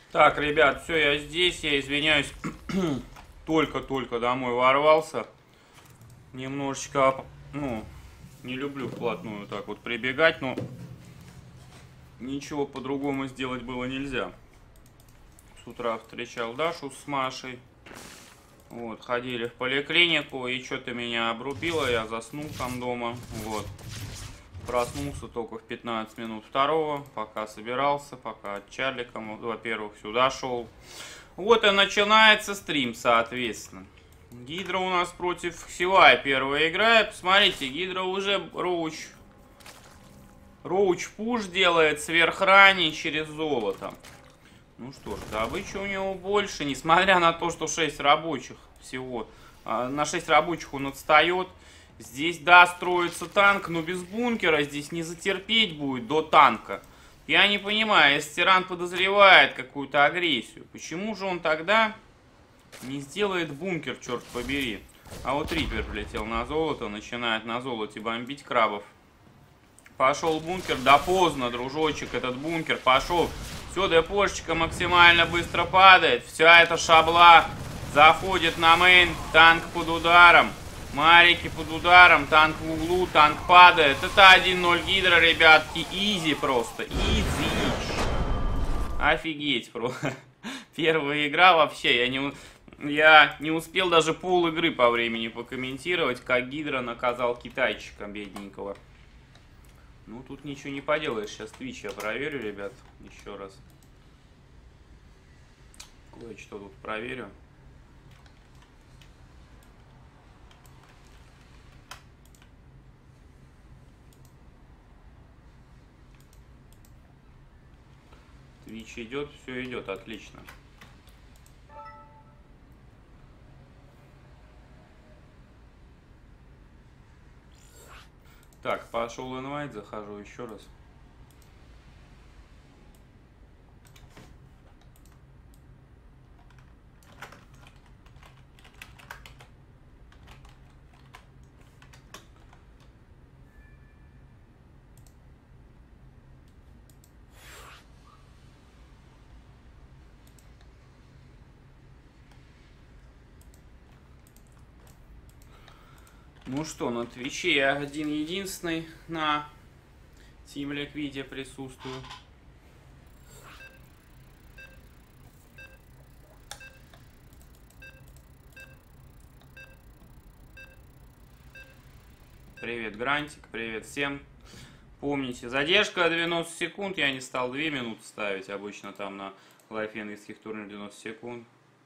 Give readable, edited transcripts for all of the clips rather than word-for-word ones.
Так, ребят, все, я здесь, я извиняюсь, только-только домой ворвался. Немножечко, ну, не люблю вплотную так вот прибегать, но ничего по-другому сделать было нельзя. С утра встречал Дашу с Машей. Вот, ходили в поликлинику, и что-то меня обрубило, я заснул там дома, вот. Проснулся только в 15 минут второго, пока собирался, пока от Чарлика, во-первых, сюда шел. Вот и начинается стрим, соответственно. Гидра у нас против Силая первая играет. Посмотрите, Гидра уже Роуч пуш делает сверхранее через золото. Ну что ж, добычи у него больше, несмотря на то, что 6 рабочих всего. На 6 рабочих он отстает. Здесь, да, строится танк, но без бункера здесь не затерпеть будет до танка. Я не понимаю, если тиран подозревает какую-то агрессию, почему же он тогда не сделает бункер, черт побери? А вот Риппер влетел на золото, начинает на золоте бомбить крабов. Пошел бункер, да поздно, дружочек, этот бункер пошел. Все, депошечка максимально быстро падает. Вся эта шабла заходит на мейн, танк под ударом. Марики под ударом, танк в углу, танк падает. Это 1-0 Гидра, ребятки. Изи просто. Изи. Офигеть просто. Первая игра вообще. Я не успел даже пол игры по времени покомментировать, как Гидра наказал китайчика бедненького. Ну, тут ничего не поделаешь. Сейчас Twitch я проверю, ребят. Еще раз. Кое-что тут проверю. Twitch идет, все идет, отлично. Так, пошел инвайт, захожу еще раз. Ну что, на Твиче я один-единственный на Team Liquid присутствую. Привет, Грантик, привет всем. Помните, задержка 90 секунд, я не стал 2 минуты ставить, обычно там на лайфе английских турнирах 90 секунд.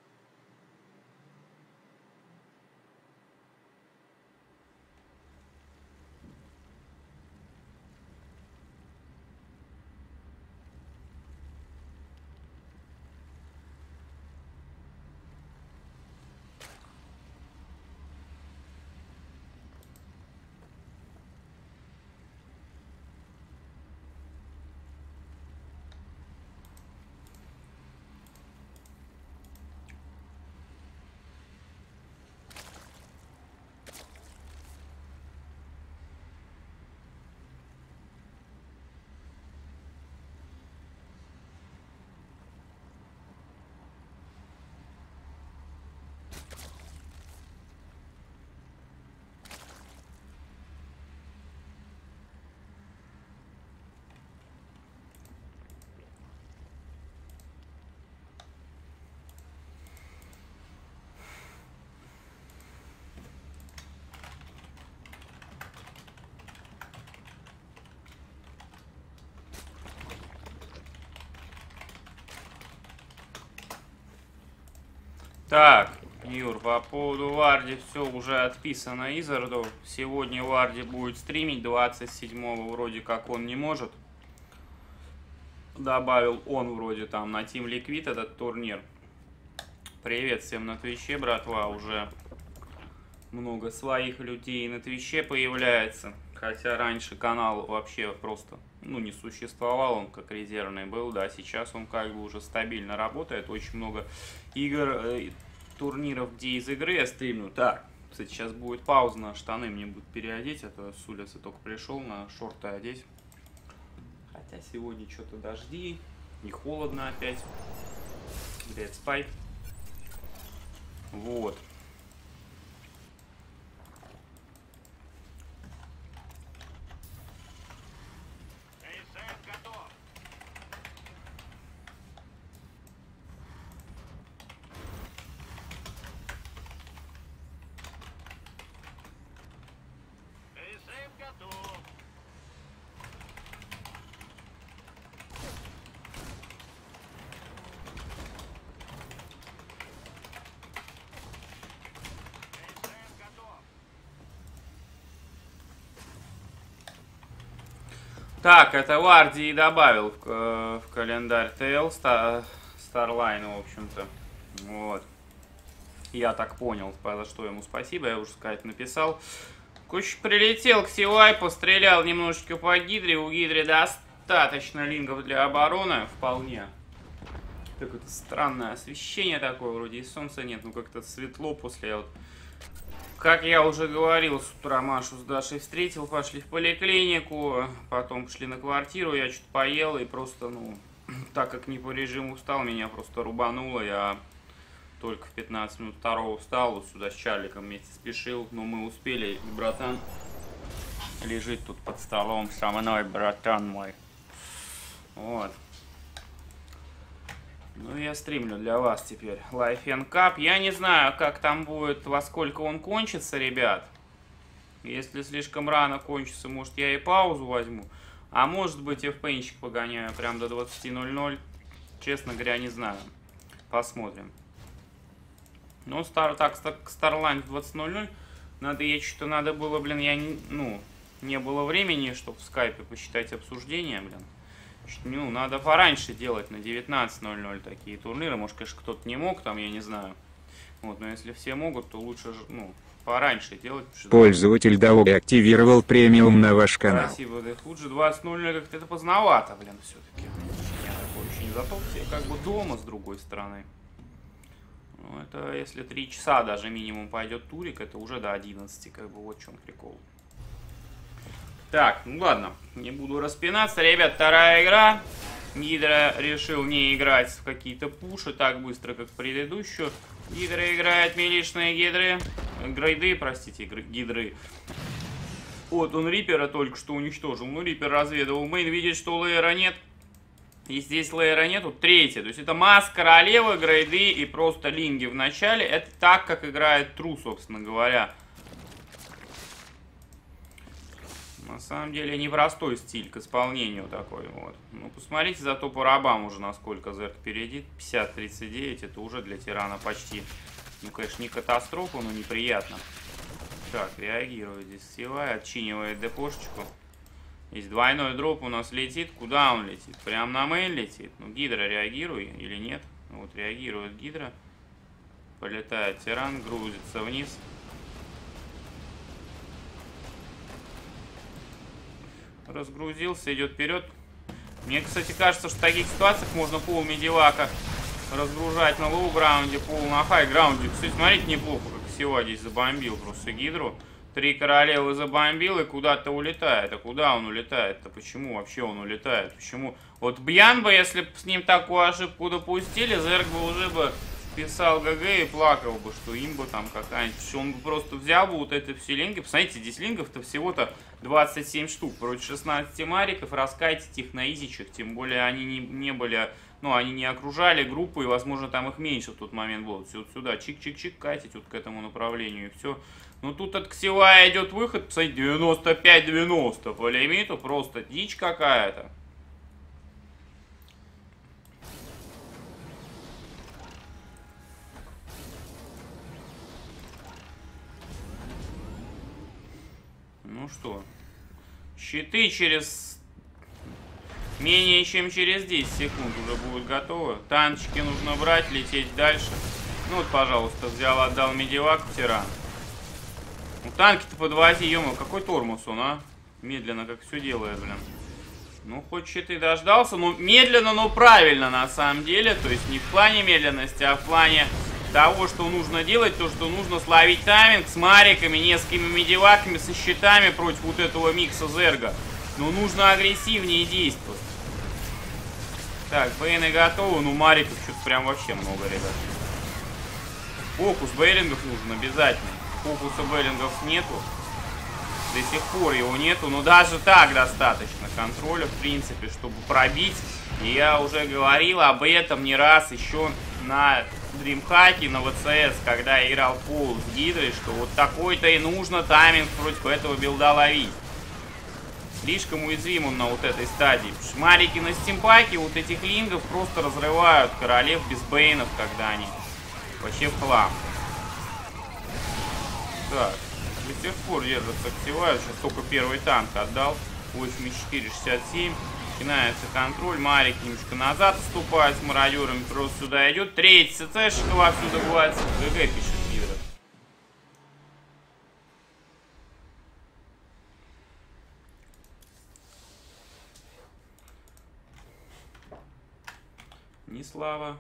Так, Юр, по поводу Варди все уже отписано Изарду. Сегодня Варди будет стримить, 27-го вроде как он не может. Добавил он вроде там на Team Liquid этот турнир. Привет всем на Твиче, братва, уже много своих людей на Твиче появляется. Хотя раньше канал вообще просто, не существовал, он как резервный был, да, сейчас он как бы уже стабильно работает, очень много игр, турниров, где из игры я стримлю. Так, кстати, сейчас будет пауза, на штаны мне будут переодеть, а то с улицы только пришел, на шорты одеть. Хотя сегодня что-то дожди, не холодно опять. Грет спайк. Вот. Так, это Варди и добавил в календарь ТЛ Старлайна, в общем-то. Вот. Я так понял, за что ему спасибо, я уже сказать написал. Куч прилетел к Силай, пострелял немножечко по Гидре. У Гидры достаточно лингов для обороны, вполне. Какое-то странное освещение такое, вроде и солнца нет, ну как-то светло после вот. Как я уже говорил, с утра Машу с Дашей встретил, пошли в поликлинику, потом пошли на квартиру, я что-то поел и просто, ну, так как не по режиму встал, меня просто рубануло, я только в 15 минут второго встал, вот сюда с Чарликом вместе спешил, но мы успели, братан лежит тут под столом со мной, братан мой, вот. Ну, я стримлю для вас теперь Life and Cup. Я не знаю, как там будет, во сколько он кончится, ребят. Если слишком рано кончится, может, я и паузу возьму. А может быть, FP-нчик погоняю прям до 20:00. Честно говоря, не знаю. Посмотрим. Ну, так, Starline в 20:00. Надо, я что-то надо было, блин, не было времени, чтобы в скайпе посчитать обсуждение, блин. Ну, надо пораньше делать, на 19:00 такие турниры. Может, конечно, кто-то не мог, там, я не знаю. Вот, но если все могут, то лучше, ну, пораньше делать. Пользователь ДАО активировал премиум на ваш канал. Спасибо, да тут же 20:00 как-то это поздновато, блин, все-таки. Я такой очень зато все как бы дома, с другой стороны. Ну, это если 3 часа даже минимум пойдет турик, это уже до 11, как бы, вот в чем прикол. Так, ну ладно, не буду распинаться. Ребят, вторая игра. Гидра решил не играть в какие-то пуши так быстро, как в предыдущую. Гидра играет милишные грейды, простите, гидры. Вот он Рипера только что уничтожил. Ну, Рипер разведывал мейн, видит, что лейера нет. И здесь лейера нету. Третье, то есть это масс королевы, грейды и просто линги в начале. Это так, как играет Тру, собственно говоря. На самом деле непростой стиль к исполнению такой вот. Ну, посмотрите зато по рабам уже, насколько Зерк впереди. 50-39, это уже для тирана почти, ну, конечно, не катастрофа, но неприятно. Так, реагирует здесь Силай, отчинивает депошечку. Здесь двойной дроп у нас летит. Куда он летит? Прям на мейн летит. Ну, Гидра, реагируй или нет? Вот, реагирует Гидра. Полетает тиран, грузится вниз. Разгрузился, идет вперед. Мне, кстати, кажется, что в таких ситуациях можно пол медивака разгружать на лоу-граунде, пол на хай-граунде. Кстати, смотрите, неплохо, как Сила здесь забомбил просто Гидру. 3 королевы забомбил и куда-то улетает. А куда он улетает-то? Почему вообще он улетает? Почему? Вот Бьян бы, если бы с ним такую ошибку допустили, Зерк бы уже бы писал ГГ и плакал бы, что имба там какая-нибудь. Он бы просто взял бы вот эти все линги. Посмотрите, здесь лингов-то всего-то 27 штук против 16 мариков. Раскатить их на изичах. Тем более они не были, ну, они не окружали группу, и, возможно, там их меньше в тот момент было. Все вот сюда, чик-чик-чик, катить вот к этому направлению, и все. Ну, тут от Ксилая идет выход, посмотрите, 95-90 по лимиту. Просто дичь какая-то. Ну что, щиты через менее чем через 10 секунд уже будут готовы. Танчики нужно брать, лететь дальше. Ну вот, пожалуйста, взял, отдал медивак в тиран. Ну, танки-то подвози, ё-моё, какой тормоз он, а? Медленно как все делает, блин. Ну, хоть щиты дождался, но медленно, но правильно на самом деле. То есть не в плане медленности, а в плане того, что нужно делать, то, что нужно словить тайминг с мариками, несколькими медиваками, со щитами против вот этого микса Зерга. Но нужно агрессивнее действовать. Так, Бейны готовы, ну Мариков что-то прям вообще много, ребят. Фокус Бейлингов нужен обязательно. Фокуса Бейлингов нету. До сих пор его нету, но даже так достаточно контроля, в принципе, чтобы пробить. И я уже говорил об этом не раз еще на Дримхаке, на ВЦС, когда я играл пол с Гидрой, что вот такой-то и нужно тайминг против этого билда ловить. Слишком уязвим он на вот этой стадии. Шмарики на стимпаке вот этих лингов просто разрывают королев без бейнов, когда они вообще в хлам. Так, до сих пор держится активают. Сейчас только первый танк отдал. 84-67. Начинается контроль. Марик немножко назад отступает с мародерами. Просто сюда идет. Третий СЦшек вовсю добывается. ГГ пишет Гидра. Не слава.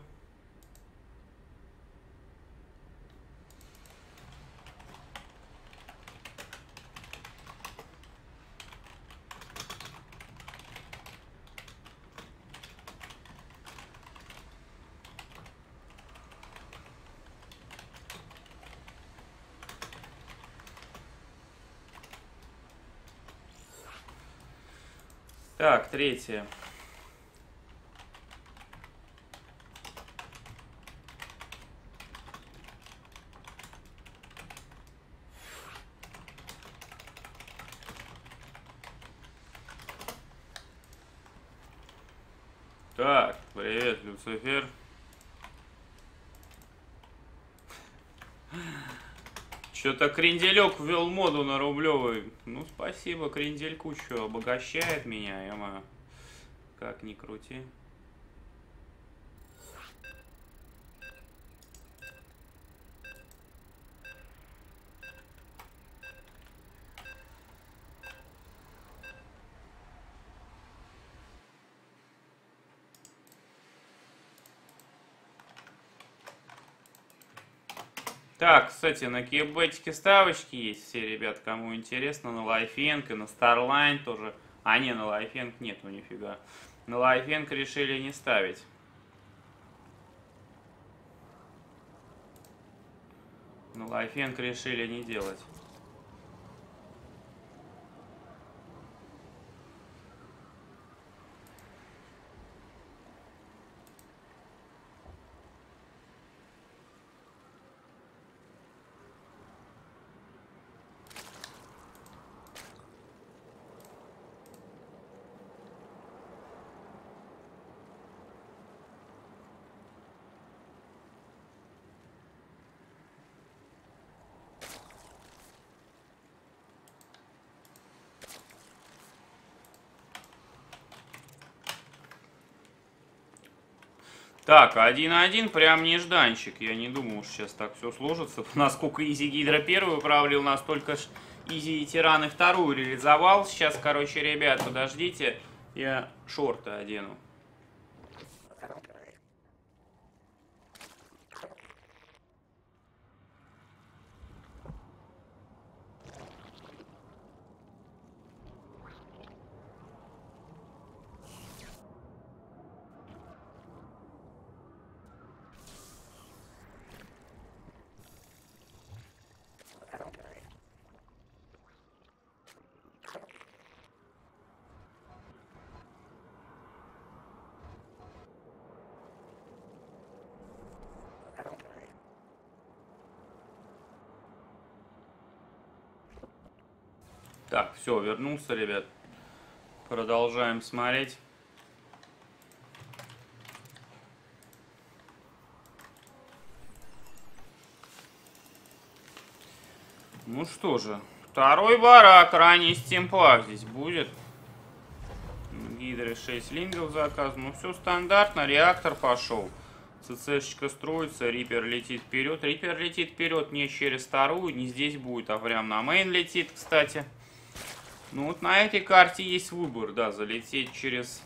Так, третье. Так, привет, Люцифер. Что-то Кренделек ввел моду на рублевый. Ну, спасибо Крендельку, что обогащает меня, я как ни крути. Так, кстати, на кибетике ставочки есть все, ребят, кому интересно, на Лайфенг и на Starline тоже. А не, на Лайфенг нету нифига. На Лайфенг решили не ставить. На Лайфенг решили не делать. Так, 1-1, прям нежданчик. Я не думал, что сейчас так все сложится. Насколько Изи Гидра первую провалил, настолько ж Изи и Тираны вторую реализовал. Сейчас, короче, ребят, подождите. Я шорты одену. Так, все, вернулся, ребят. Продолжаем смотреть. Ну что же, второй барак, ранний стимпак здесь будет. Гидры 6 лингов заказ. Ну все стандартно, реактор пошел. ЦЦшечка строится, Риппер летит вперед. Риппер летит вперед не через вторую, не здесь будет, а прям на мейн летит, кстати. Ну вот на этой карте есть выбор, да, залететь через...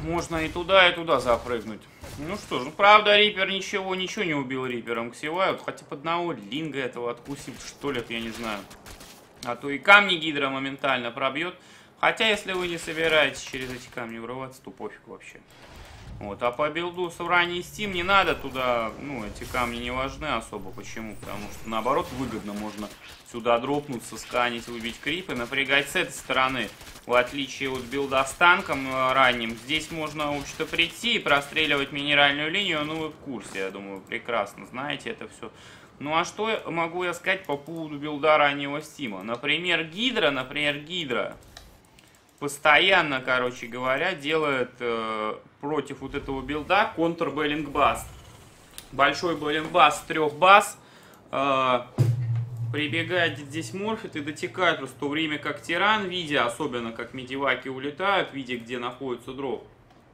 Можно и туда запрыгнуть. Ну что ж, ну правда, Рипер ничего не убил Рипером Ксиваю. Хотя бы одного линга этого откусить, что ли, я не знаю. А то и камни Гидра моментально пробьет. Хотя, если вы не собираетесь через эти камни врываться, то пофиг вообще. Вот, а по билду с ранней Steam не надо туда, ну, эти камни не важны особо. Почему? Потому что, наоборот, выгодно можно сюда дропнуться, сканить, выбить крипы, напрягать с этой стороны. В отличие от билда с танком ранним, здесь можно, в общем-то, прийти и простреливать минеральную линию, ну, вы в курсе, я думаю, прекрасно знаете это все. Ну, а что могу я сказать по поводу билда раннего Стима? Например, Гидра постоянно, короче говоря, делает против вот этого билда контр-беллингбаст. Большой беллингбаст с 3 баз. Прибегает здесь морфит и дотекает просто в то время как тиран, видя, особенно как медиваки улетают, видя, где находится дроп.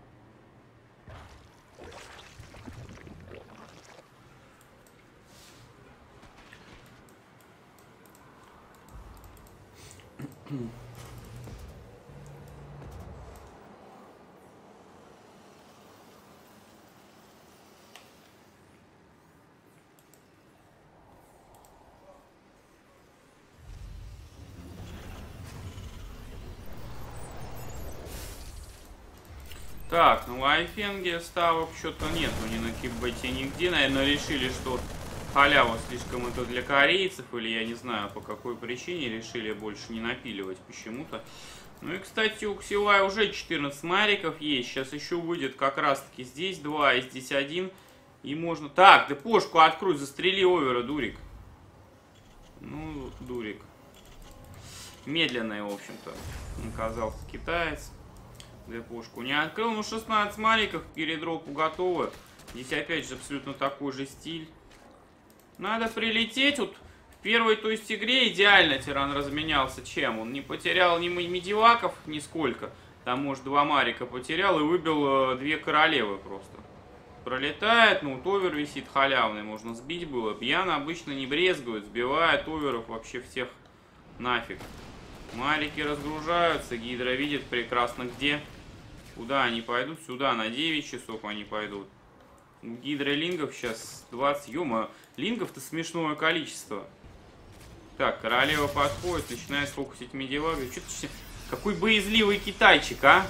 Так, ну в Айфенге ставок что-то нету ни на Киббете, нигде. Наверное, решили, что халява слишком это для корейцев, или я не знаю, по какой причине решили больше не напиливать почему-то. Ну и, кстати, у Ксилая уже 14 мариков есть. Сейчас еще выйдет как раз-таки здесь 2 и здесь 1. И можно... Так, ты пушку открой, застрели овера, дурик. Ну, дурик. Медленный, в общем-то, оказался китаец. Депушку не открыл, ну 16 мариков к передропу готовы. Здесь опять же абсолютно такой же стиль. Надо прилететь. Вот в первой, то есть, игре идеально тиран разменялся. Чем? Он не потерял ни медиваков нисколько. Там, может, 2 марика потерял и выбил 2 королевы просто. Пролетает, ну, овер висит халявный, можно сбить было. Бьян обычно не брезгует, сбивает оверов вообще всех нафиг. Марики разгружаются, Гидра видит прекрасно где. Куда они пойдут? Сюда, на 9 часов они пойдут. У Гидры лингов сейчас 20. Ё-моё, лингов-то смешное количество. Так, королева подходит, начинает фокусить медивага. Какой боязливый китайчик, а?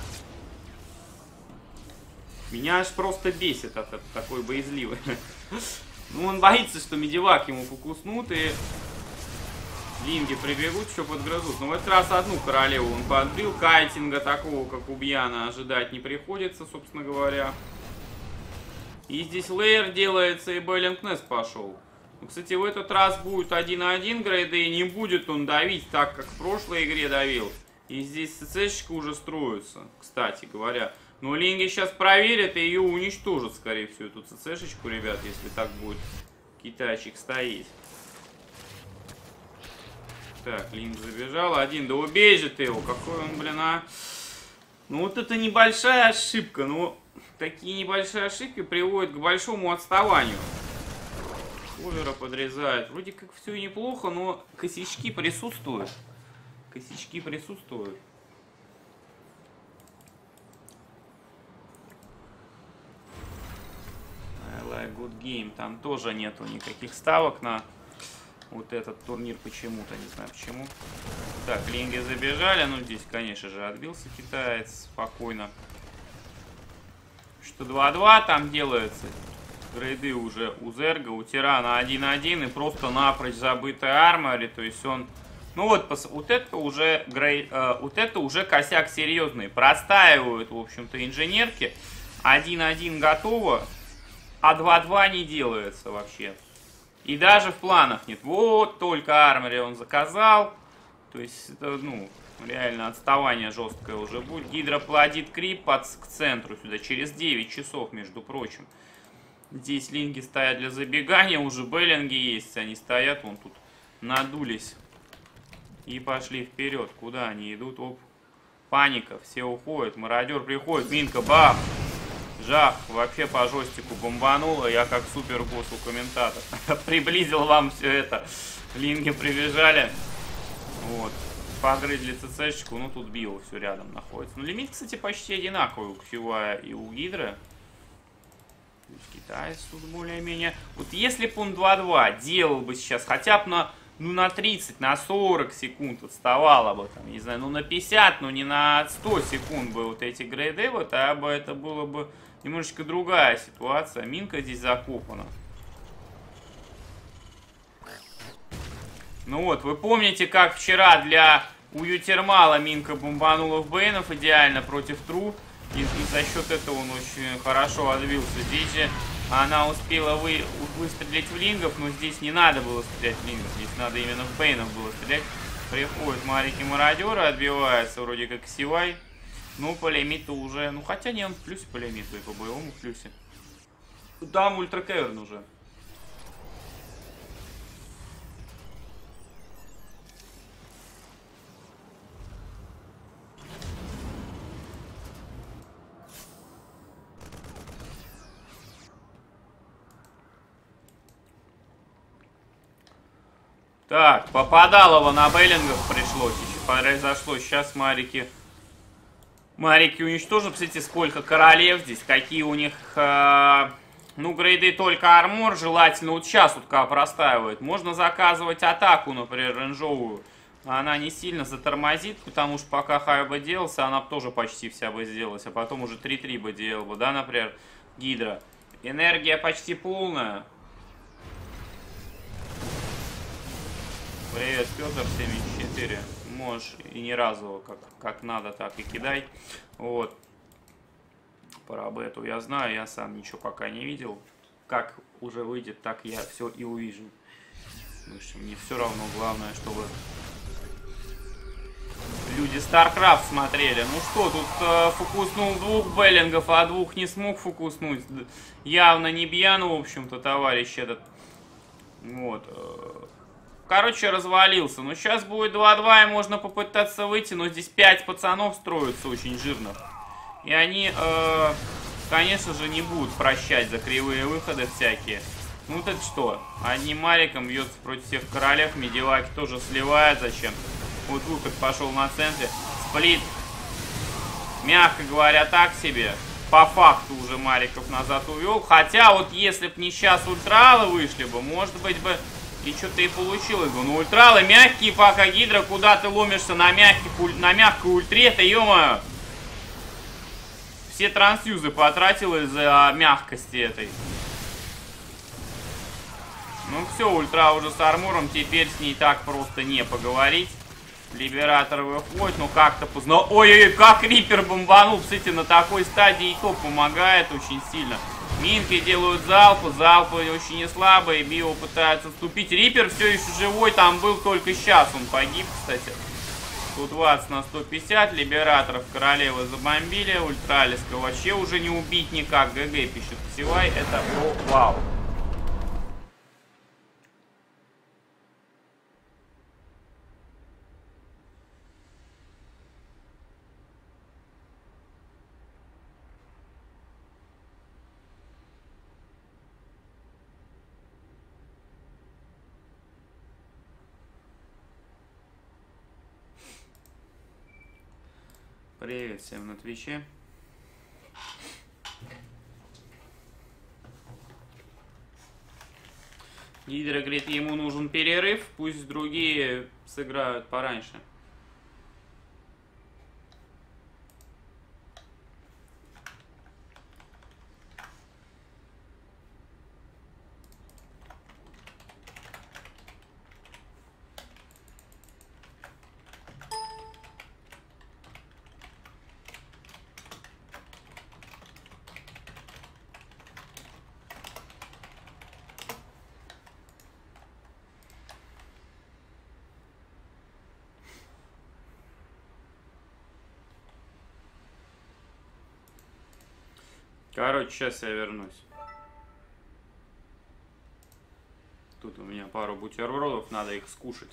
Меня аж просто бесит от такой боязливый. Ну, он боится, что медивак ему фокуснут и... Линги прибегут, еще подгрызут. Но в этот раз одну королеву он подбил. Кайтинга такого, как у Бьяна, ожидать не приходится, собственно говоря. И здесь лейер делается, и Беллингнес пошел. Ну, кстати, в этот раз будет 1-1 грейды, и не будет он давить так, как в прошлой игре давил. И здесь ЦЦшечка уже строится, кстати говоря. Но линги сейчас проверят и ее уничтожат, скорее всего, эту ЦЦшечку, ребят, если так будет китайчик стоять. Так, Линк забежал. Один, да убей же ты его. Какой он, блин, а. Ну вот это небольшая ошибка. Но такие небольшие ошибки приводят к большому отставанию. Овера подрезает. Вроде как все неплохо, но косячки присутствуют. Косячки присутствуют. I like good game. Там тоже нету никаких ставок на... Вот этот турнир почему-то, не знаю почему. Так, линги забежали. Ну, здесь, конечно же, отбился китаец спокойно. Что 2-2 там делается. Грейды уже у Зерга, у Тирана 1-1. И просто напрочь забытая армори. То есть он... Ну вот, вот это уже вот это уже косяк серьезный. Простаивают, в общем-то, инженерки. 1-1 готово. А 2-2 не делается вообще. И даже в планах нет. Вот только армори он заказал. То есть это, ну, реально отставание жесткое уже будет. Гидра плодит крип к центру сюда. Через 9 часов, между прочим. Здесь линги стоят для забегания. Уже беллинги есть. Они стоят, вон тут надулись. И пошли вперед. Куда они идут? Оп. Паника. Все уходят. Мародер приходит. Минка, бах. Жах, вообще по жестику бомбануло, я как супер босс у комментатора. Приблизил вам все это. Линги прибежали. Вот. погрызли ЦЦшечку, ну тут био все рядом находится. Ну лимит, кстати, почти одинаковый у Ксивая и у Гидры. То есть китаец тут более-менее... Вот если бы он 2-2 делал бы сейчас хотя бы на, ну, на 30, на 40 секунд отставало бы, там, не знаю, ну на 50, но не на 100 секунд бы вот эти грейды, вот, а бы это было бы немножечко другая ситуация. Минка здесь закопана. Ну вот, вы помните, как вчера для Уютермала Минка бомбанула в Бейнов идеально против Тру. И за счет этого он очень хорошо отбился. Здесь же она успела выстрелить в лингов, но здесь не надо было стрелять в лингов. Здесь надо именно в Бейнов было стрелять. Приходят марики-мародеры, отбивается вроде как Сивай. Ну, по лимиту уже... Ну, хотя не, он в плюсе по лимиту и по боевому в плюсе. Там ультракеверн уже. Так, попадалово на Беллингов пришлось. Еще произошло. Сейчас марики уничтожат. Посмотрите, сколько королев здесь. Какие у них... ну, грейды только армор. Желательно вот сейчас вот как простаивает. Можно заказывать атаку, например, рейнджовую. Она не сильно затормозит, потому что пока Хай бы делался, она бы тоже почти вся бы сделалась. А потом уже 3-3 бы делал бы, да, например, Гидра. Энергия почти полная. Привет, Петр 74. Можешь и ни разу как надо, так и кидай. Вот. Про бету я знаю, я сам ничего пока не видел. Как уже выйдет, так я все и увижу. Потому что мне все равно, главное, чтобы люди StarCraft смотрели. Ну что, тут фокуснул 2 Беллингов, а 2 не смог фокуснуть. Явно не Бьяну, в общем-то, товарищ этот. Вот. Короче, развалился. Но сейчас будет 2-2, и можно попытаться выйти. Но здесь 5 пацанов строятся очень жирных. И они, конечно же, не будут прощать за кривые выходы всякие. Ну вот это что? Одним мариком бьется против всех королев. Медиваки тоже сливает зачем-то. Вот выход пошел на центре. Сплит, мягко говоря, так себе. По факту уже мариков назад увел. Хотя вот если бы не сейчас ультралы вышли бы, может быть бы... И что-то и получилось бы. Ну, ультралы мягкие, пока Гидра, куда ты ломишься на мягкой ультре-то, ё-моё. Все трансюзы потратил из-за мягкости этой. Ну все, ультра уже с армором, теперь с ней так просто не поговорить. Либератор выходит, ну как-то познал. Ой-ой-ой, как Риппер бомбанул, кстати, на такой стадии и то помогает очень сильно. Минки делают залпы очень не слабые, био пытается отступить. Риппер все еще живой, там был только сейчас, он погиб, кстати. 120 на 150, либераторов королевы забомбили, ультралиска вообще уже не убить никак. ГГ пишет Ксивай, это вау. Привет всем на Твиче. Гидра говорит, ему нужен перерыв, пусть другие сыграют пораньше. Короче, сейчас я вернусь. Тут у меня пару бутербродов, надо их скушать.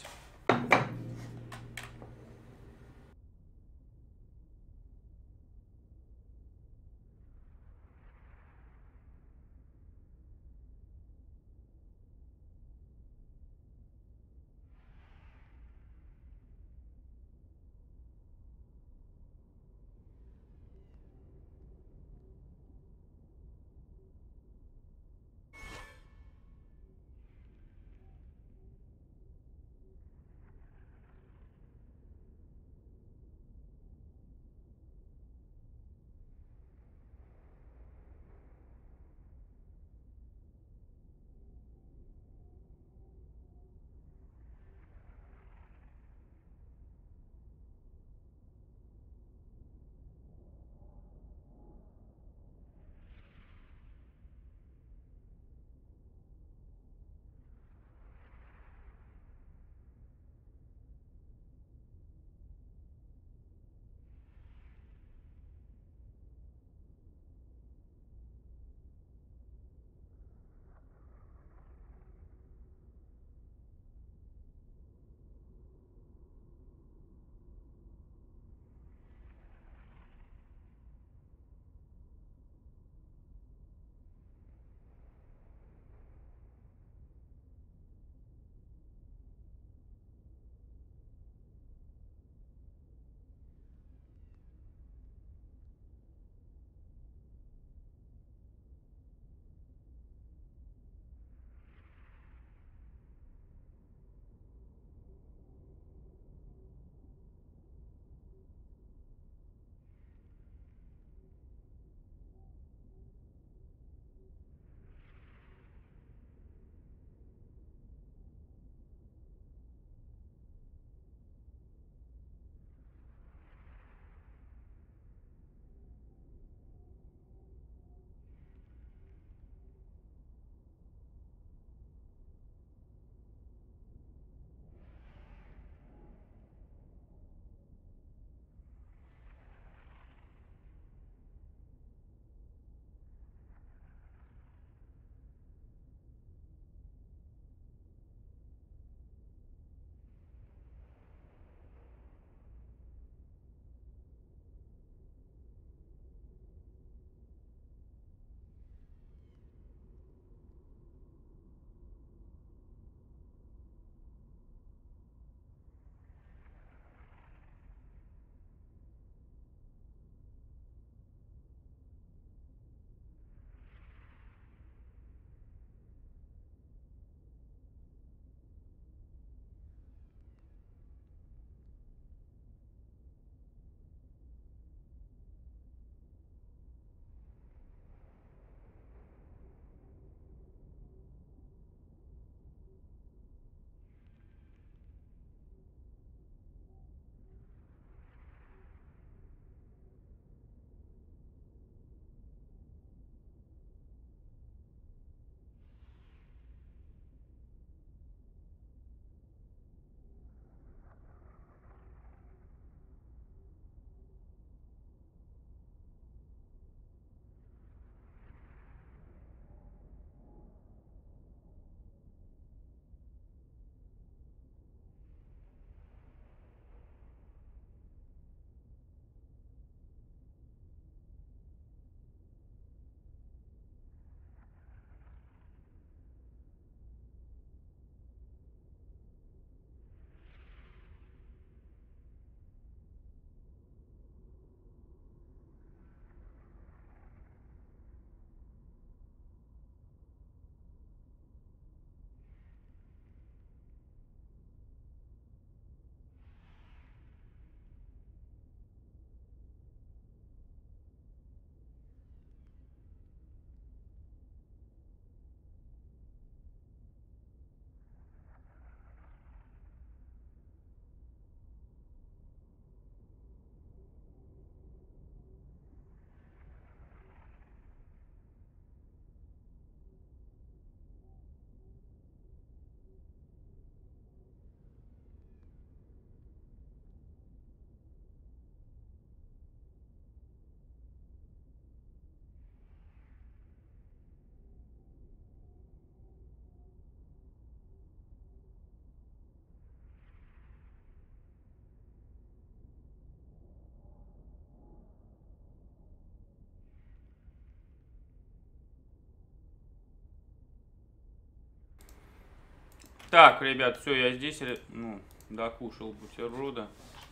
Так, ребят, все, я здесь, ну, докушал бутерброда.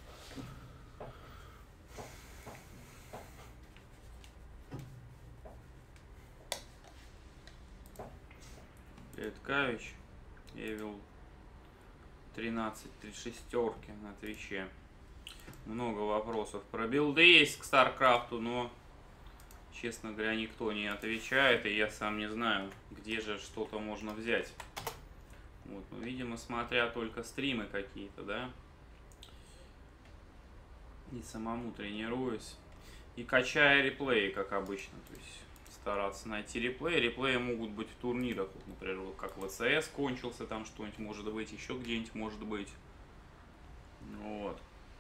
Леткавич, Evil 13, 36 на Твиче. Много вопросов про билды есть к Старкрафту, но, честно говоря, никто не отвечает, и я сам не знаю, где же что-то можно взять. Вот, ну, видимо, смотря только стримы какие-то, да? И самому тренируюсь. И качая реплеи, как обычно. То есть стараться найти реплеи. Реплеи могут быть в турнирах. Вот, например, вот как ВЦС кончился, там что-нибудь может быть, еще где-нибудь может быть. Вот.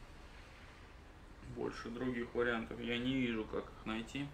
Больше других вариантов я не вижу, как их найти.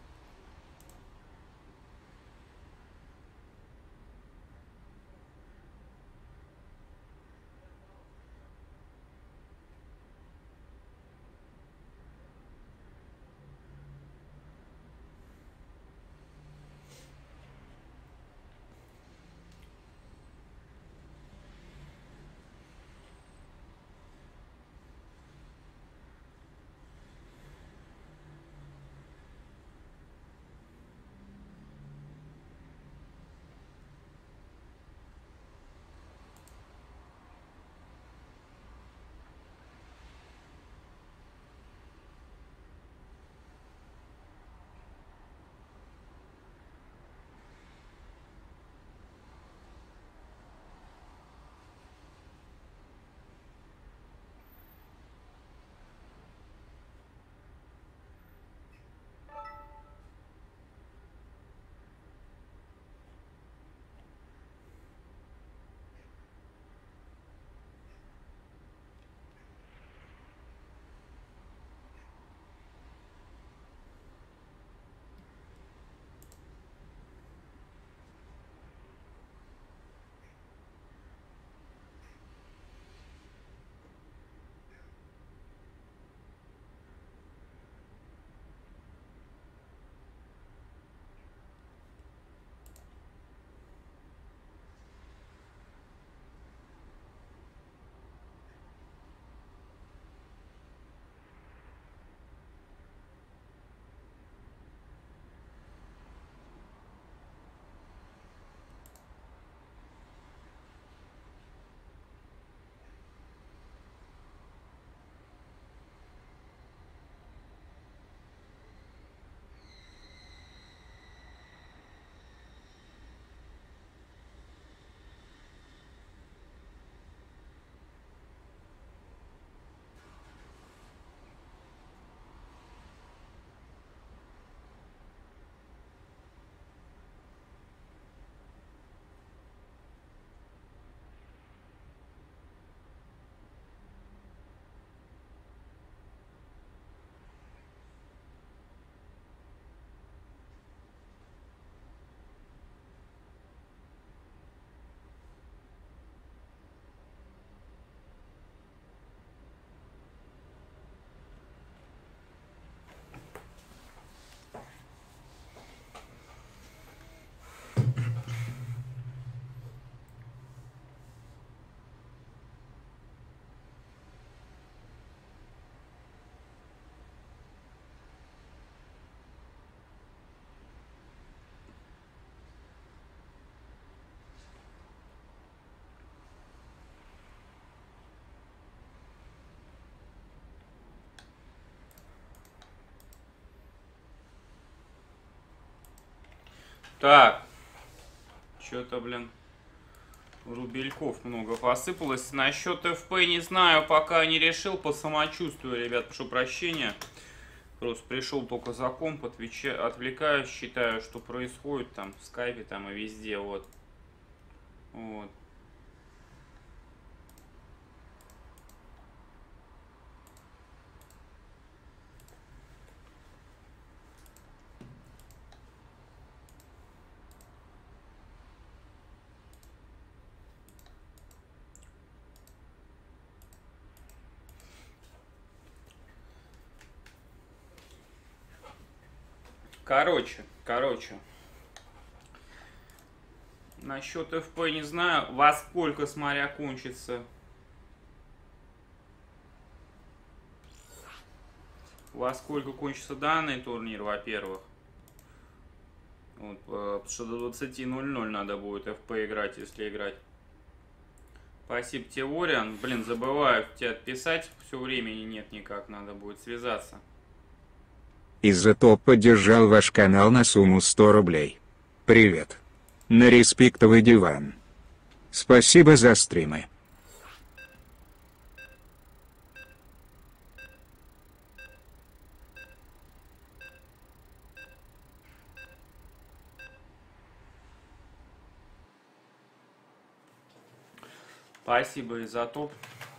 Так, что-то, блин, рубельков много посыпалось. Насчет ФП не знаю, пока не решил по самочувствию, ребят, прошу прощения. Просто пришел только за комп, отвлекаюсь, считаю, что происходит там в скайпе там и везде, вот. Вот. Короче. Насчет ФП не знаю, во сколько, смотря, кончится. Во сколько кончится данный турнир, во-первых. Вот, потому что до 20:00 надо будет ФП играть, если играть. Спасибо тебе, Ориан. Блин, забываю тебе отписать. Все времени нет никак, надо будет связаться. Изотоп поддержал ваш канал на сумму 100 рублей. Привет. На респектовый диван. Спасибо за стримы. Спасибо, Изотоп.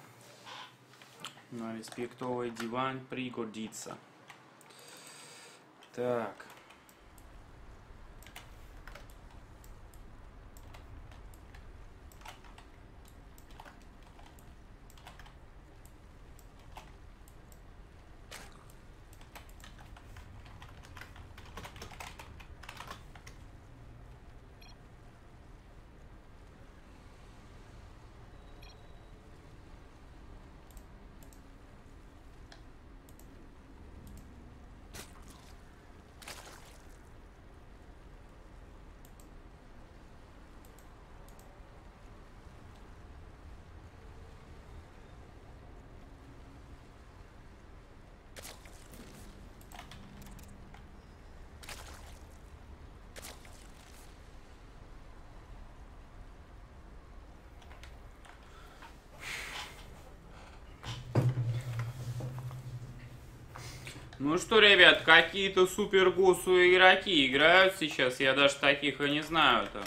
На респектовый диван пригодится. Так. Ну что, ребят, какие-то супергусу игроки играют сейчас, я даже таких и не знаю-то.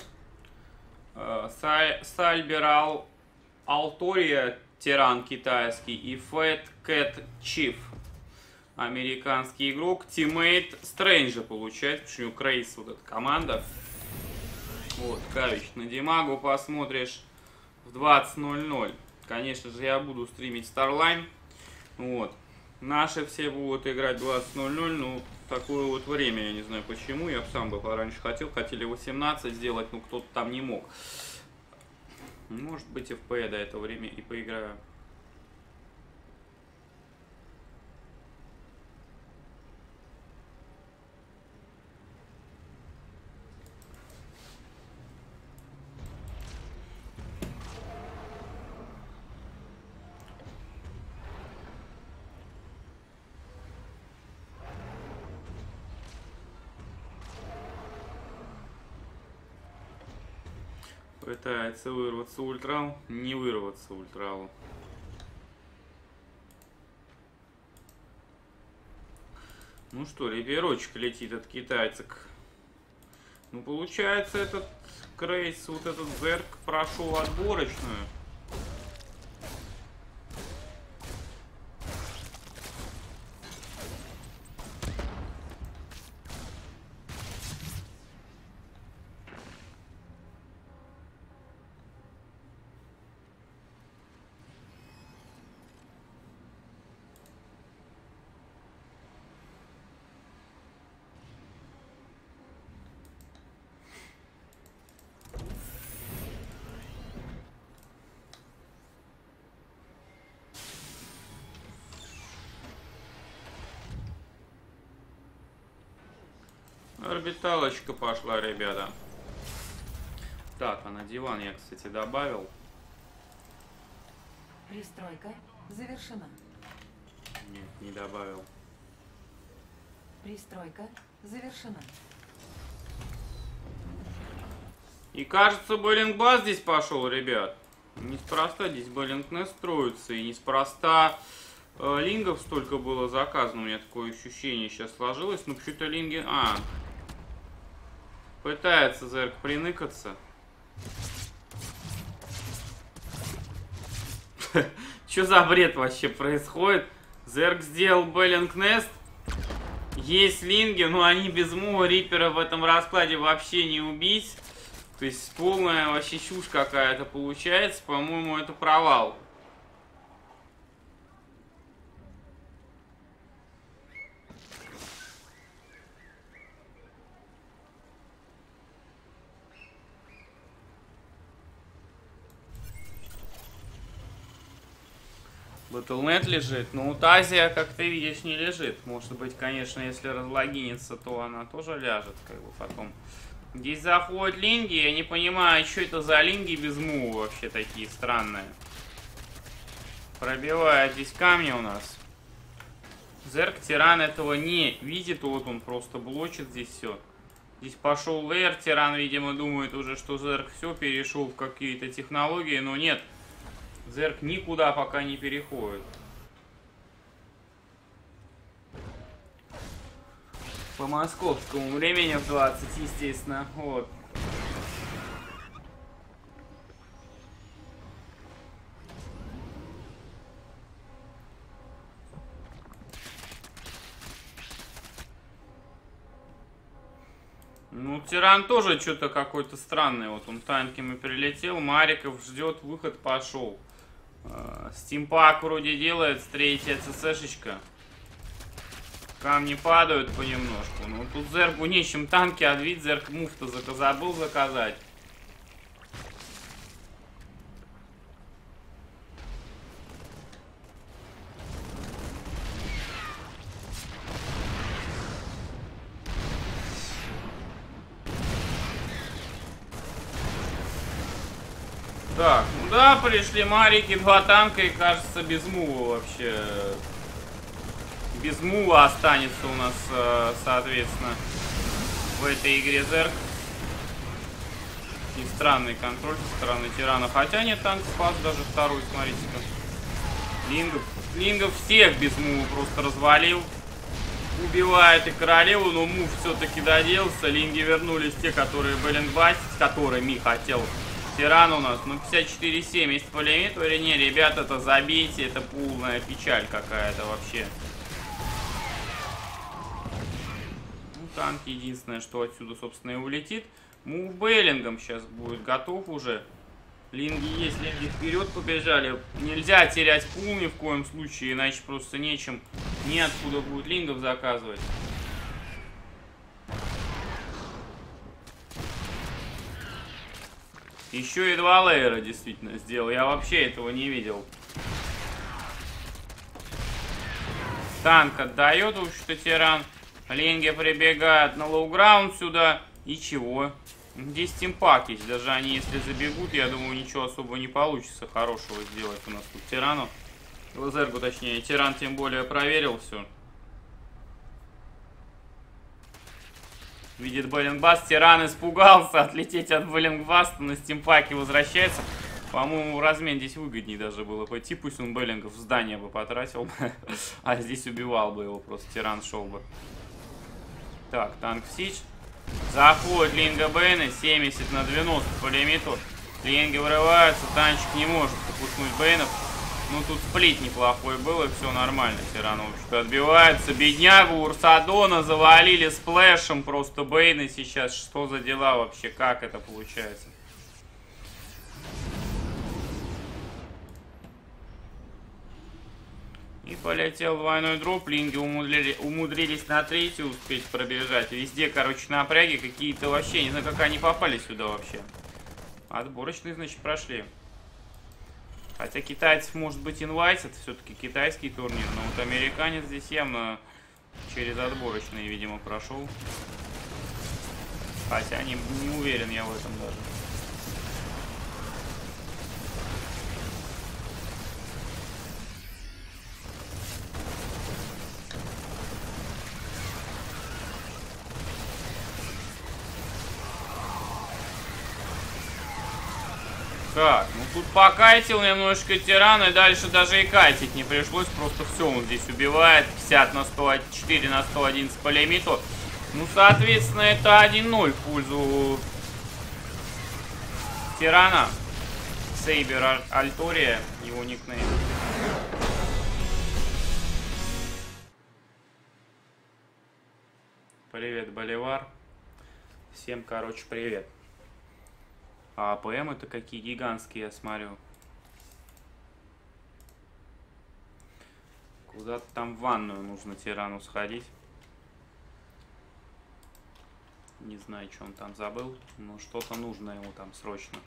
Сальбер Алтория, тиран китайский, и Fat Cat Chief, американский игрок, тиммейт Стрэнджа получается, почему Крейс вот эта команда. Вот, Кавич, на Димагу посмотришь в 20:00. Конечно же, я буду стримить Starline. Вот. Наши все будут играть 20:00, ну, такое вот время, я не знаю почему, я сам бы пораньше хотел, хотели 18 сделать, но кто-то там не мог. Может быть, FP я до этого времени и поиграю. Пытается вырваться ультрал, не вырваться ультралу. Ну что, реперочек летит от китайца. Ну, получается, этот Крейс, вот этот Зерк прошел отборочную. Орбиталочка пошла, ребята. Так, а на диван я, кстати, добавил. Пристройка завершена. Нет, не добавил. Пристройка завершена. И кажется, Беллингбас здесь пошел, ребят. Неспроста здесь Беллингнес строится. И неспроста лингов столько было заказано. У меня такое ощущение сейчас сложилось. Ну, почему-то линги... Пытается Зерк приныкаться. Что за бред вообще происходит? Зерк сделал Беллингнест. Есть линги, но они без мува Риппера в этом раскладе вообще не убить. То есть полная вообще чушь какая-то получается. По-моему, это провал. Battle.net лежит. Но у Тазия, как ты видишь, не лежит. Может быть, конечно, если разлогинится, то она тоже ляжет, как бы потом. Здесь заходят линги. Я не понимаю, что это за линги без мува вообще такие странные. Пробивает здесь камни у нас. Зерк, тиран этого не видит. Вот он просто блочит здесь все. Здесь пошел лейер. Тиран, видимо, думает уже, что Зерк все перешел в какие-то технологии. Но нет. Зерк никуда пока не переходит. По московскому времени в 20, естественно. Вот. Ну, тиран тоже что-то какой-то странный. Вот он танками прилетел. Мариков ждет, выход пошел. Стимпак вроде делает, третья ЦЦшечка. Камни падают понемножку. Ну, тут Зергу нечем танки отбить. Зерг муфта забыл заказать. Так, ну да, пришли марики, 2 танка и, кажется, без мува вообще. Без мува останется у нас, соответственно, в этой игре Зерг. И странный контроль со стороны тирана. Хотя нет, танк спас даже второй, смотрите-ка. Лингов всех без мува просто развалил. Убивает и королеву, но мув все-таки доделался. Линги вернулись те, которые были бастить, которыми хотел тиран у нас. Ну, 54-7 есть пулемет. Или не, ребята, это забейте, это полная печаль какая-то вообще. Ну, танк единственное, что отсюда, собственно, и улетит. Мув бейлингом сейчас будет готов уже. Линги есть, линги вперед побежали. Нельзя терять пул ни в коем случае, иначе просто нечем. Неоткуда будет лингов заказывать. Еще и 2 лейера действительно сделал. Я вообще этого не видел. Танк отдает, в общем-то, тиран. Линги прибегают на лоу-граунд сюда. И чего? Здесь тимпак есть. Даже они, если забегут, я думаю, ничего особо не получится хорошего сделать у нас тут тирану. Зергу, точнее. Тиран тем более проверил все. Видит Беллингбаст. Тиран испугался отлететь от Беллингбаста. На стимпаке возвращается. По-моему, размен здесь выгоднее даже было пойти. Пусть он Беллингов в здание бы потратил. А здесь убивал бы его просто. Тиран шел бы. Так, танк в сич. Заходит Линга Бейна, 70 на 90 по лимиту. Линги вырываются, танчик не может запускнуть Бейнов. Ну тут сплит неплохой был, и все нормально. Тиран, в общем-то, отбивается. Беднягу Урсадона завалили сплэшем просто Бейны сейчас. Что за дела вообще, как это получается? И полетел двойной дроп. Линги умудрились на третью успеть пробежать. Везде, короче, напряги какие-то вообще. Не знаю, как они попали сюда вообще. Отборочные, значит, прошли. Хотя китайцев, может быть, инвайтят. Все-таки китайский турнир. Но вот американец здесь явно через отборочные, видимо, прошел. Хотя не уверен я в этом даже. Так, ну тут покайтил немножко тиран, и дальше даже и кайтить не пришлось. Просто все он здесь убивает. 50 на 104 на 111 по лимиту. Ну, соответственно, это 1-0 в пользу тирана. Сейбер Альтория, его никнейм. Привет, Боливар. Всем, короче, привет. А АПМ это какие гигантские, я смотрю. Куда-то там в ванную нужно тирану сходить. Не знаю, что он там забыл, но что-то нужно ему там срочно.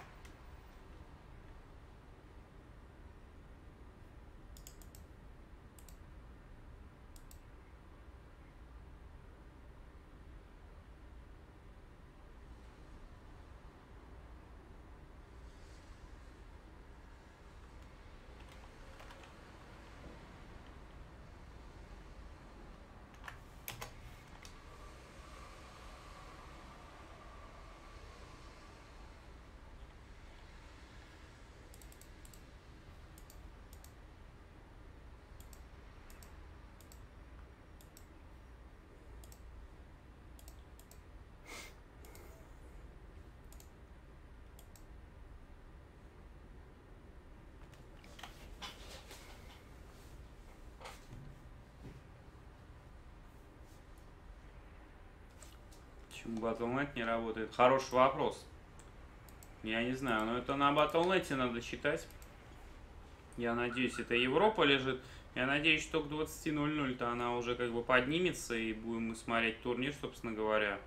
Почему Battle.net не работает? Хороший вопрос. Я не знаю, но это на Battle.net надо считать. Я надеюсь, это Европа лежит. Я надеюсь, что к 20:00-то она уже как бы поднимется, и будем мы смотреть турнир, собственно говоря.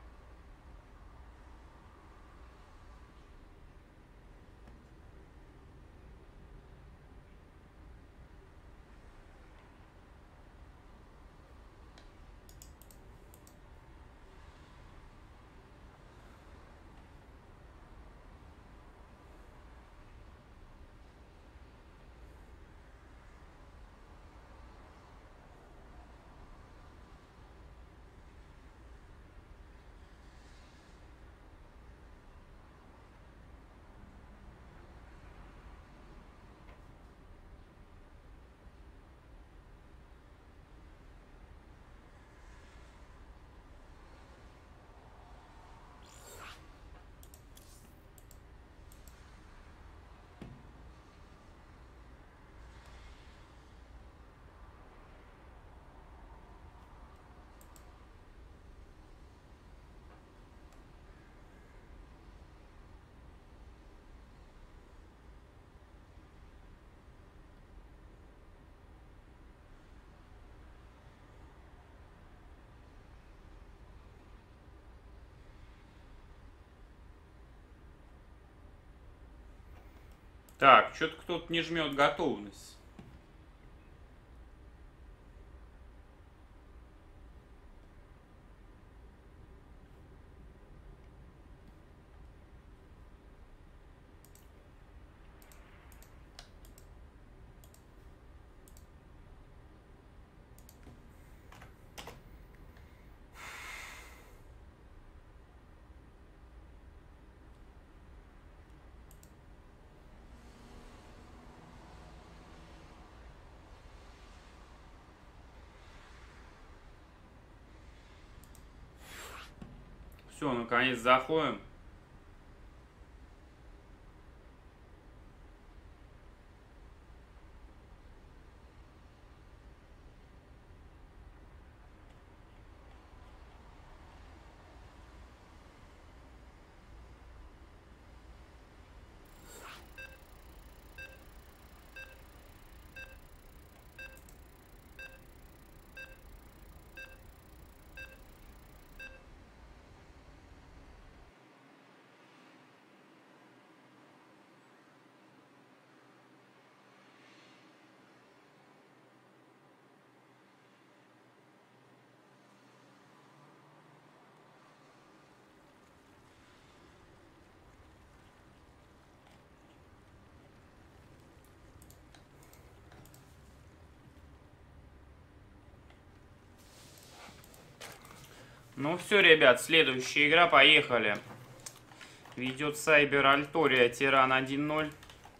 Так, что-то кто-то не жмет готовность. Все, наконец заходим. Ну все, ребят, следующая игра, поехали. Ведет Сайбер Альтория, Тиран 1-0.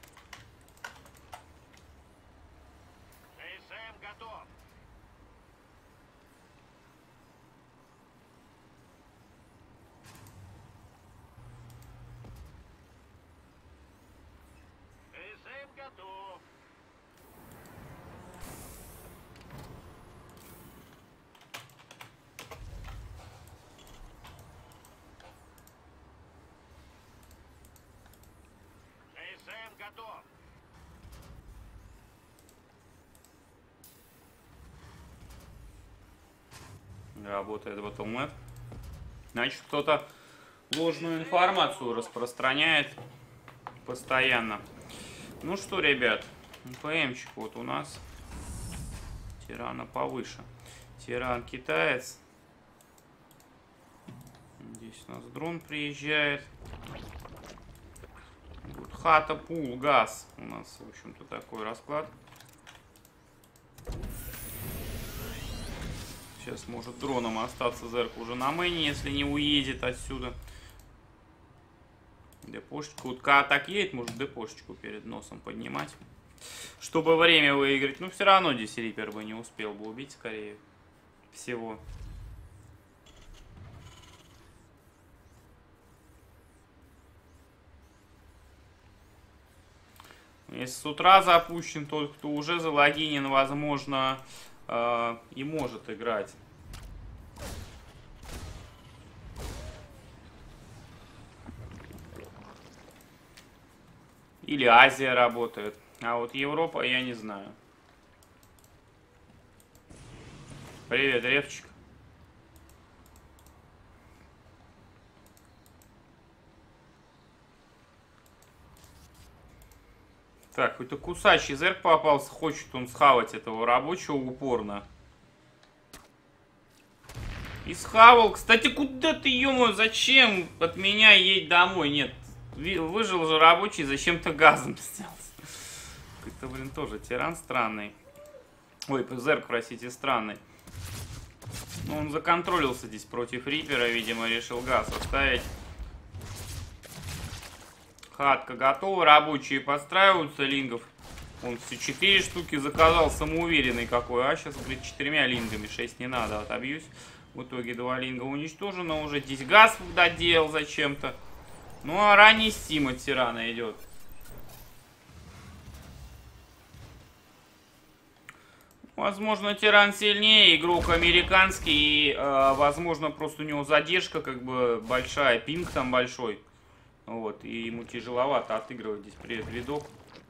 Работает Battle.net. Значит, кто-то ложную информацию распространяет постоянно. Ну что, ребят, ПМчик вот у нас. Тирана повыше. Тиран китаец. Здесь у нас дрон приезжает. Вот хата, пул, газ. У нас, в общем-то, такой расклад. Сейчас может дроном остаться Зерк уже на мэне, если не уедет отсюда. Депошечку. Вот когда так едет, может депошечку перед носом поднимать. Чтобы время выиграть. Но все равно здесь Риппер бы не успел бы убить, скорее всего. Если с утра запущен тот, кто уже залогинен, возможно, и может играть. Или Азия работает. А вот Европа я не знаю. Привет, Ревчик. Так, какой-то кусачий зерк попался. Хочет он схавать этого рабочего упорно. И схавал. Кстати, куда ты, ё-моё, зачем от меня едь домой? Нет, выжил же рабочий, зачем-то газом снялся. Какой-то, блин, тоже тиран странный. Ой, зерк, простите, странный. Ну, он законтролился здесь против Рипера, видимо, решил газ оставить. Хатка готова, рабочие подстраиваются, лингов. Он все 4 штуки заказал, самоуверенный какой. А сейчас, говорит, 4 лингами, 6 не надо, отобьюсь. В итоге 2 линга уничтожено уже. Здесь газ доделал зачем-то. Ну, а ранний стим от тирана идет. Возможно, тиран сильнее, игрок американский. И, возможно, просто у него задержка как бы большая, пинг там большой. Вот, и ему тяжеловато отыгрывать здесь. Привет, видок.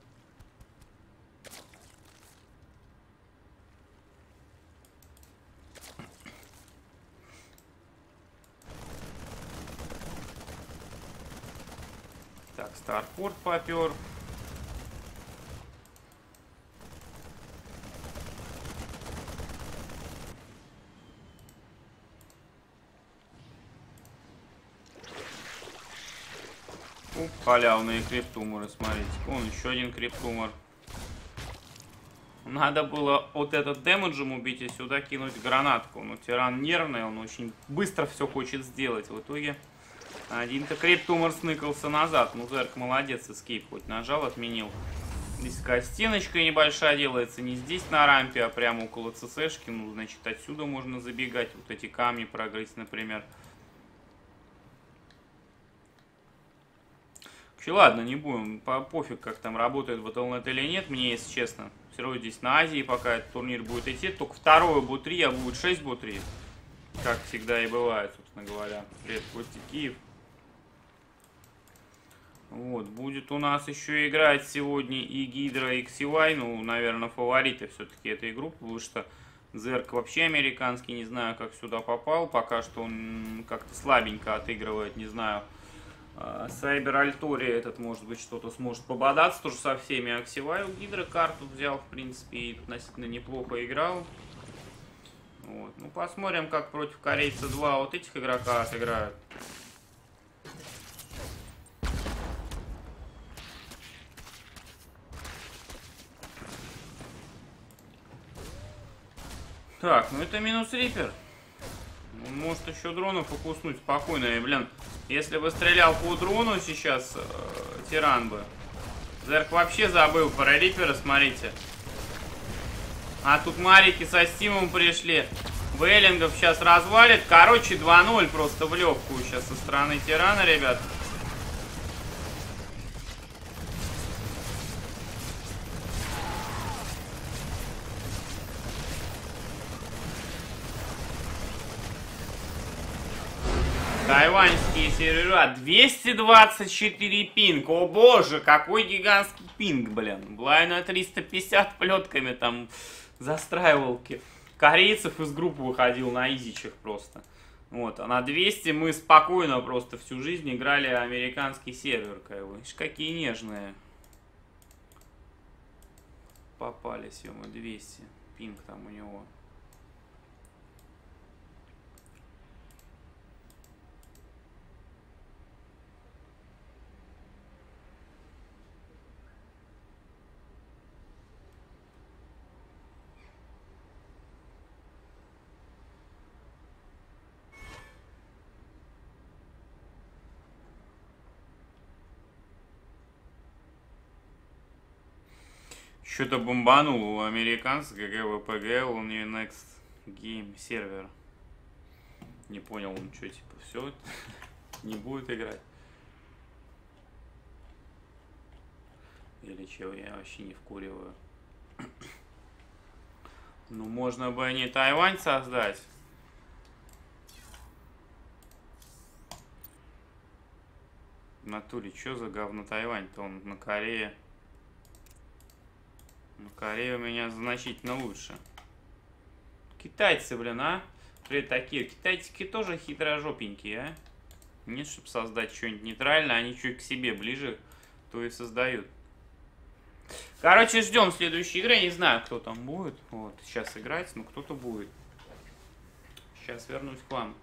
Так, Старпорт попер. Халявные криптуморы, смотрите. Вон еще один криптумор. Надо было вот этот дэмэджем убить и сюда кинуть гранатку. Но тиран нервный, он очень быстро все хочет сделать. В итоге один-то криптумор сныкался назад. Ну, Зерк молодец, эскейп хоть нажал, отменил. Здесь такая стеночка небольшая делается. Не здесь на рампе, а прямо около ЦСшки. Ну, значит, отсюда можно забегать. Вот эти камни прогрызть, например. Вообще, ладно, не будем. Пофиг, как там работает Battle.net или нет. Мне, если честно, все равно здесь на Азии, пока этот турнир будет идти, только второе бу-3, а будет 6 бу-3. Как всегда и бывает, собственно говоря. Привет, Костя, Киев. Вот, будет у нас еще играть сегодня и Гидра, и XY. Ну, наверное, фавориты все-таки этой группы, потому что Зерк вообще американский, не знаю, как сюда попал. Пока что он как-то слабенько отыгрывает, не знаю. Сайбер Альтори этот, может быть, что-то сможет пободаться тоже со всеми. Аксивай у Гидра карту взял, в принципе, и относительно неплохо играл. Вот. Ну, посмотрим, как против корейца 2 вот этих игрока отыграют. Так, ну это минус Рипер. Он может еще дронов покуснуть спокойно. И, блин, если бы стрелял по дрону сейчас, тиран бы. Зерк вообще забыл про Рипера, смотрите. А тут марики со стимом пришли. Веллингов сейчас развалит. Короче, 2-0 просто в легкую сейчас со стороны тирана, ребят. Тайваньские сервера. 224 пинг. О боже, какой гигантский пинг, блин. Блайна 350 плетками там застраивалки. Корейцев из группы выходил на изичах просто. Вот, а на 200 мы спокойно просто всю жизнь играли американский сервер. Какие нежные. Попались ему 200. Пинг там у него. Что-то бомбанул у американцев, ГГВПГ, у нее Next Game сервер. Не понял, он что, типа, все, не будет играть. Или чего, я вообще не вкуриваю. Ну, можно бы не Тайвань создать. В натуре, что за говно Тайвань-то? Он на Корее. На Корее у меня значительно лучше. Китайцы, блин, а? Привет, такие. Китайцы тоже хитрожопенькие, а? Нет, чтобы создать что-нибудь нейтральное, они чуть к себе ближе, то и создают. Короче, ждем следующей игры. Я не знаю, кто там будет. Вот, сейчас играть, но кто-то будет. Сейчас вернусь к вам.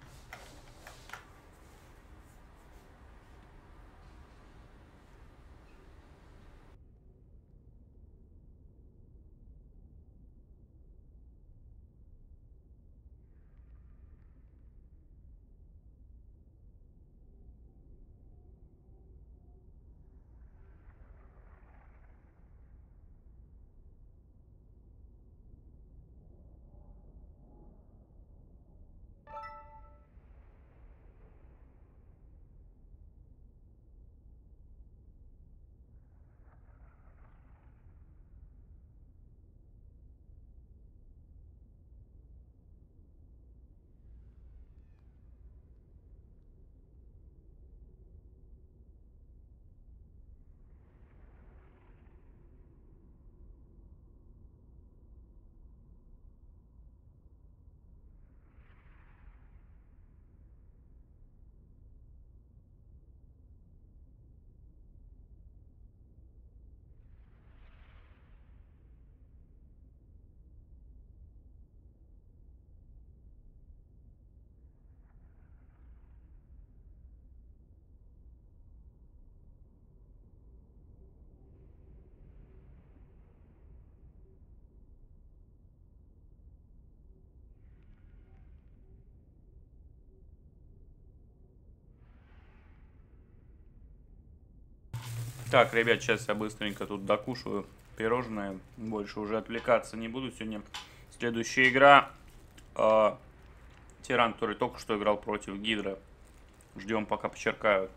Так, ребят, сейчас я быстренько тут докушаю пирожное. Больше уже отвлекаться не буду сегодня. Следующая игра. Тиран, который только что играл против Гидра. Ждем, пока почеркают.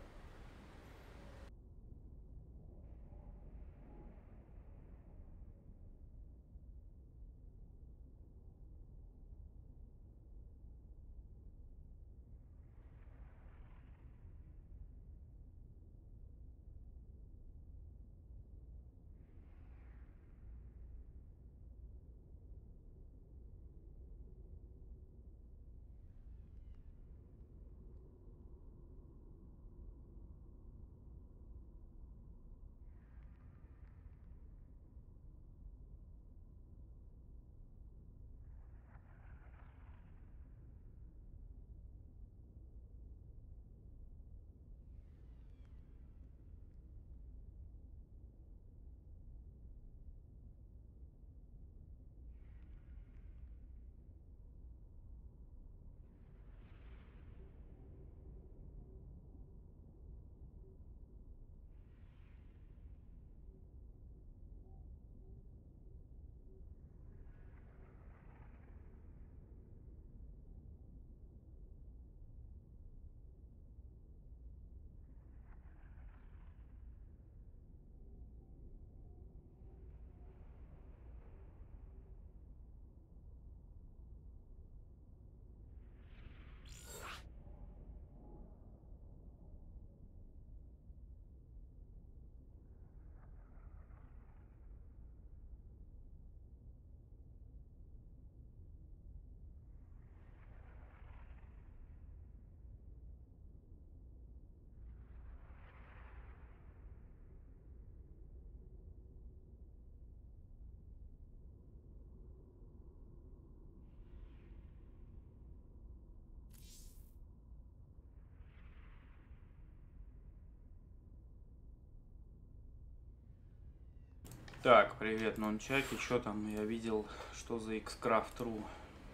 Так, привет, нончаки. Что там? Я видел, что за Xcraft.ru.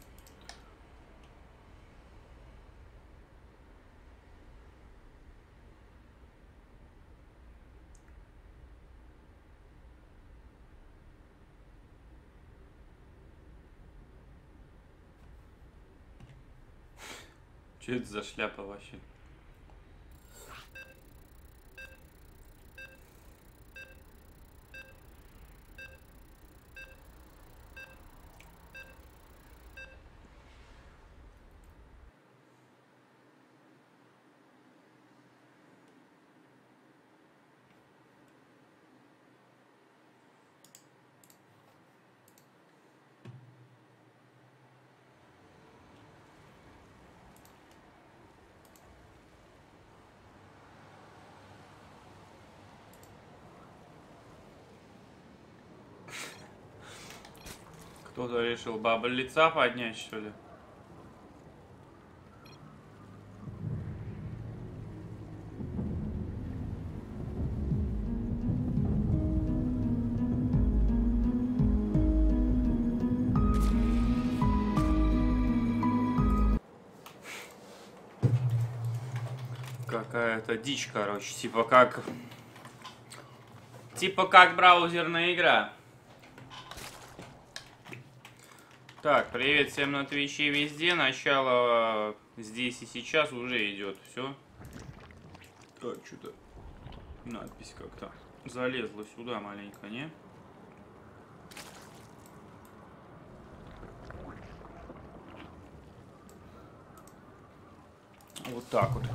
Что это за шляпа вообще? Кто-то решил бабль лица поднять, что ли? Какая-то дичь, короче. Типа как браузерная игра. Так, привет всем на Твиче везде. Начало здесь и сейчас уже идет. Все. Так, что-то надпись как-то залезла сюда маленько, не? Вот так вот.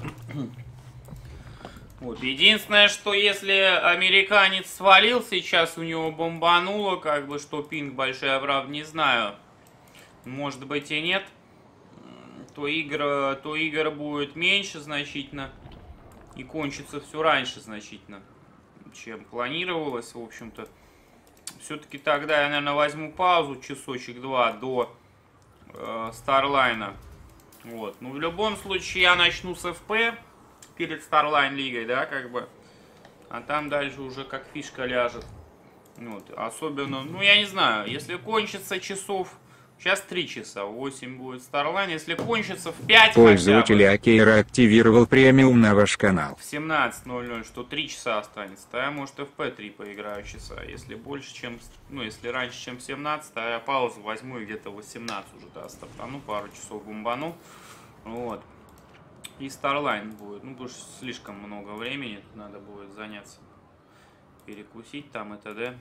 Вот. Единственное, что если американец свалил, сейчас у него бомбануло, как бы, что пинг большой, я правда не знаю. Может быть и нет. То игр будет меньше значительно. И кончится все раньше значительно, чем планировалось, в общем-то. Все-таки тогда я, наверное, возьму паузу часочек-два до Старлайна. Вот. Ну, в любом случае, я начну с ФП перед Starline лигой, да, как бы. А там дальше уже как фишка ляжет. Вот. Особенно, ну, я не знаю, если кончится часов... Сейчас 3 часа, 8 будет Starline. Если кончится в 5 Пользователь Акейра активировал премиум на ваш канал. В 17:00, что 3 часа останется, то я, может, FP3 поиграю часа. Если больше, чем... Ну, если раньше, чем 17, то я паузу возьму и где-то 18 уже, да, стартану, пару часов бомбану. Вот. И Starline будет. Ну, потому что слишком много времени, надо будет заняться. Перекусить там и т.д.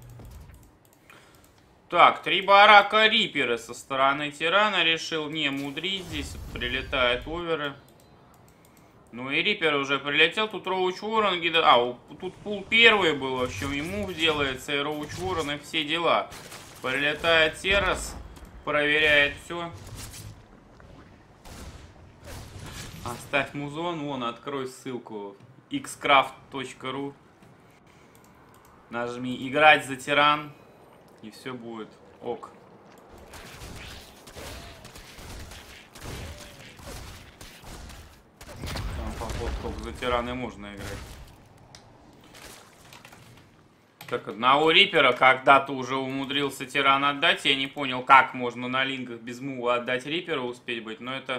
Так, 3 барака Рипера со стороны Тирана. Решил не мудрить. Здесь прилетают оверы. Ну и Рипер уже прилетел. Тут Роуч Ворон. Тут пул первый был. В общем, ему делается и Роуч Ворон, и все дела. Прилетает Террас. Проверяет все. Оставь музон. Вон, открой ссылку. xcraft.ru. Нажми «Играть за Тиран». И все будет ок. Там, походу, только за Тираны можно играть. Так, одного Рипера когда-то уже умудрился Тиран отдать. Я не понял, как можно на линках без мува отдать Рипера успеть быть, но это...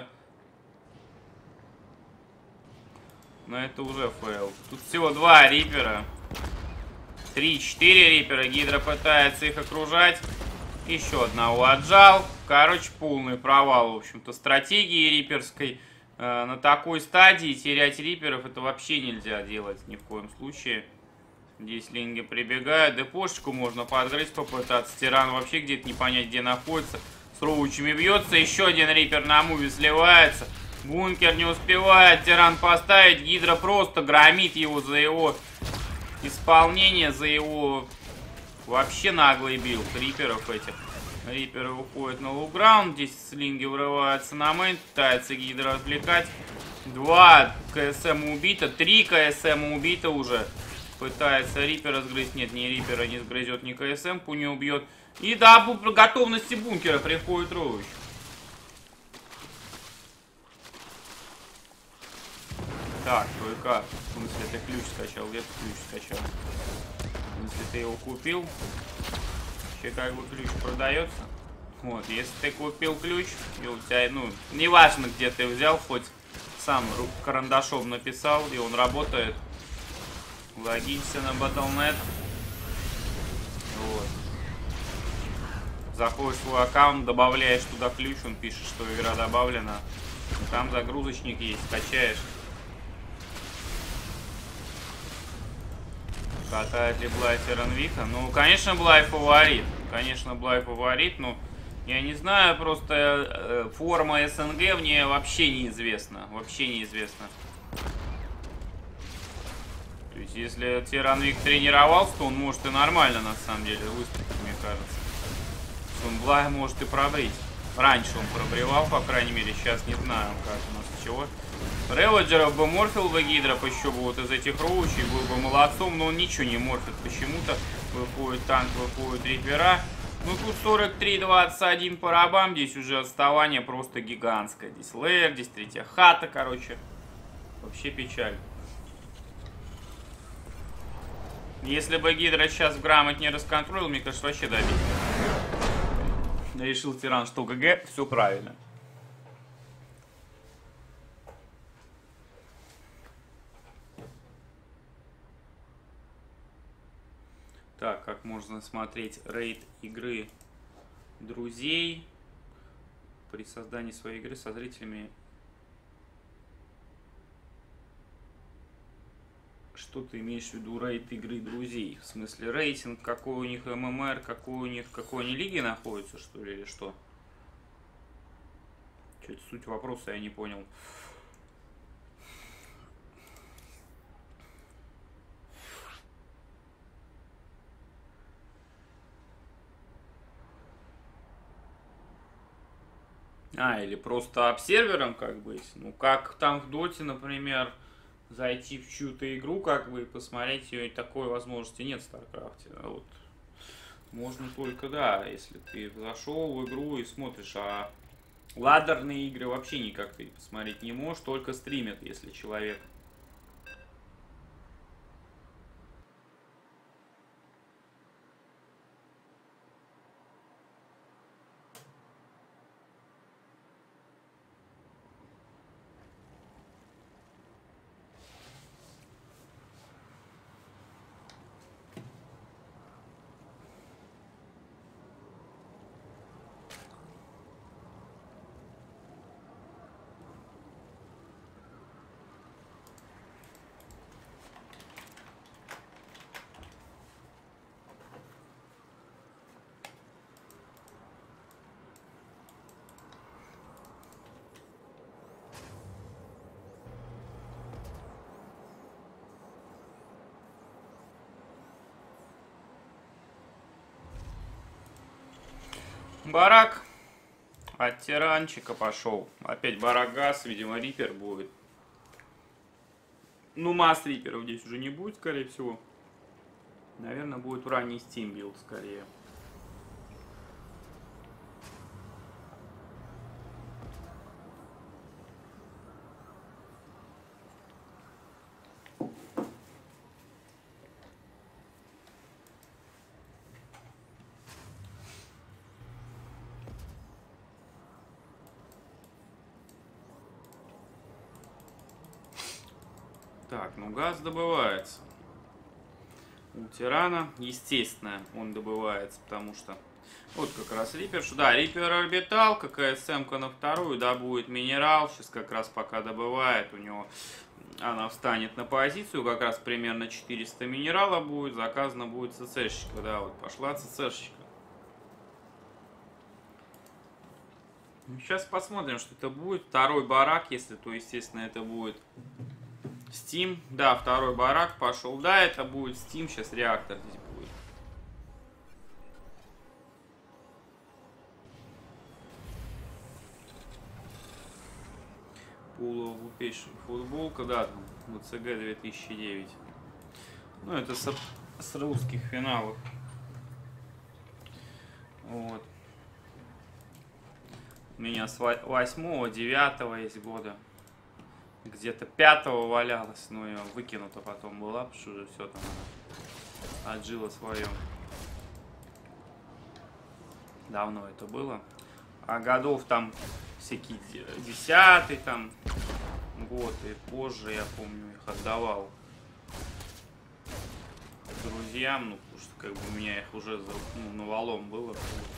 Но это уже фейл. Тут всего 2 Рипера. 3-4 Рипера. Гидра пытается их окружать. Еще одного отжал. Короче, полный провал, в общем-то, стратегии риперской. На такой стадии терять риперов это вообще нельзя делать ни в коем случае. Здесь линги прибегают. Депошечку можно подгрызть, попытаться. Тиран вообще где-то не понять, где находится. С роучами бьется. Еще один рипер на муве сливается. Бункер не успевает Тиран поставить. Гидра просто громит его за его исполнение, за его вообще наглый билд риперов этих. Риперы уходят на лоу-граунд. Здесь слинги врываются на мейн. Пытается Гидра отвлекать. 2 КСМ убито. 3 КСМ убито уже. Пытается Рипера сгрызть. Нет, ни Рипера не сгрызет, ни КСМ-ку не убьет. И до готовности бункера приходит Роуч. Так, только... В смысле, ты ключ скачал? Где ты ключ скачал? Если ты его купил, вообще как бы ключ продается. Вот, если ты купил ключ, и у тебя, ну, неважно, где ты взял, хоть сам карандашом написал, и он работает. Логинься на Battle.net. Вот. Заходишь в свой аккаунт, добавляешь туда ключ, он пишет, что игра добавлена. Там загрузочник есть, скачаешь. Катает ли Блай Тиранвика? Ну, конечно, Блай фаворит. Конечно, Блай фаворит, но я не знаю, просто форма СНГ мне вообще неизвестна. Вообще неизвестна. То есть, если Тиранвик тренировался, то он может и нормально, на самом деле, выступить, мне кажется. Он Блай может и пробрить. Раньше он пробревал, по крайней мере, сейчас не знаю, как у нас чего. Реводжеров бы морфил бы Гидра, еще бы вот из этих роучей, был бы молодцом, но он ничего не морфит почему-то. Выходит танк, выходит рипера. Ну тут 43-21 по рабам, здесь уже отставание просто гигантское. Здесь лейер, здесь третья хата, короче. Вообще печаль. Если бы Гидра сейчас грамотнее расконтролил, мне кажется, вообще добить. Решил тиран, что ГГ, все правильно. Так, как можно смотреть рейд игры друзей при создании своей игры со зрителями. Что ты имеешь в виду рейд игры друзей? В смысле рейтинг, какой у них ММР, какой они лиги находятся, что ли, или что? Что-то суть вопроса я не понял. Или просто обсервером, как бы. Ну, как там в Доте, например, зайти в чью-то игру, как бы, и посмотреть ее, и такой возможности нет в Старкрафте. Вот. Можно только, да, если ты зашел в игру и смотришь, а ладерные игры вообще никак ты посмотреть не можешь, только стримят, если человек. Барак от тиранчика пошел. Опять барак газ, видимо, рипер будет. Ну, масс риперов здесь уже не будет, скорее всего. Наверное, будет ранний Steam билд, скорее. Так, ну газ добывается. У тирана, естественно, он добывается, потому что вот как раз рипер. Да, рипер орбитал, какая СМ-ка на вторую, да, будет минерал. Сейчас как раз пока добывает, у него она встанет на позицию, как раз примерно 400 минерала будет, заказано будет ЦЦшечка, да, вот пошла ЦЦшечка. Сейчас посмотрим, что это будет. Второй барак, если то, естественно, это будет Steam. Да, второй барак пошел. Да, это будет Steam. Сейчас реактор здесь будет. Глупейшая футболка, да, там ВЦГ 2009. Ну, это с русских финалов. Вот. У меня с 8-9 есть года. Где-то 5-го валялась, но ее выкинута потом была, потому что уже все там отжило свое. Давно это было. А годов там всякие 10-й там год и позже, я помню, их отдавал друзьям, ну, потому что как бы у меня их уже навалом было.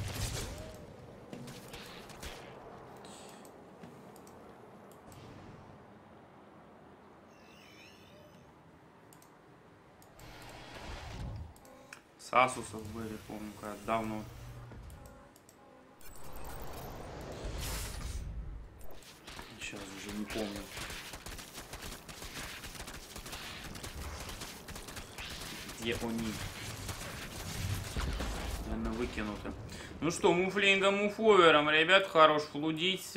С Асусов были, помню, когда давно. Сейчас уже не помню. Где они? Наверное, выкинуты. Ну что, муфлингом, муфовером, ребят, хорош флудить.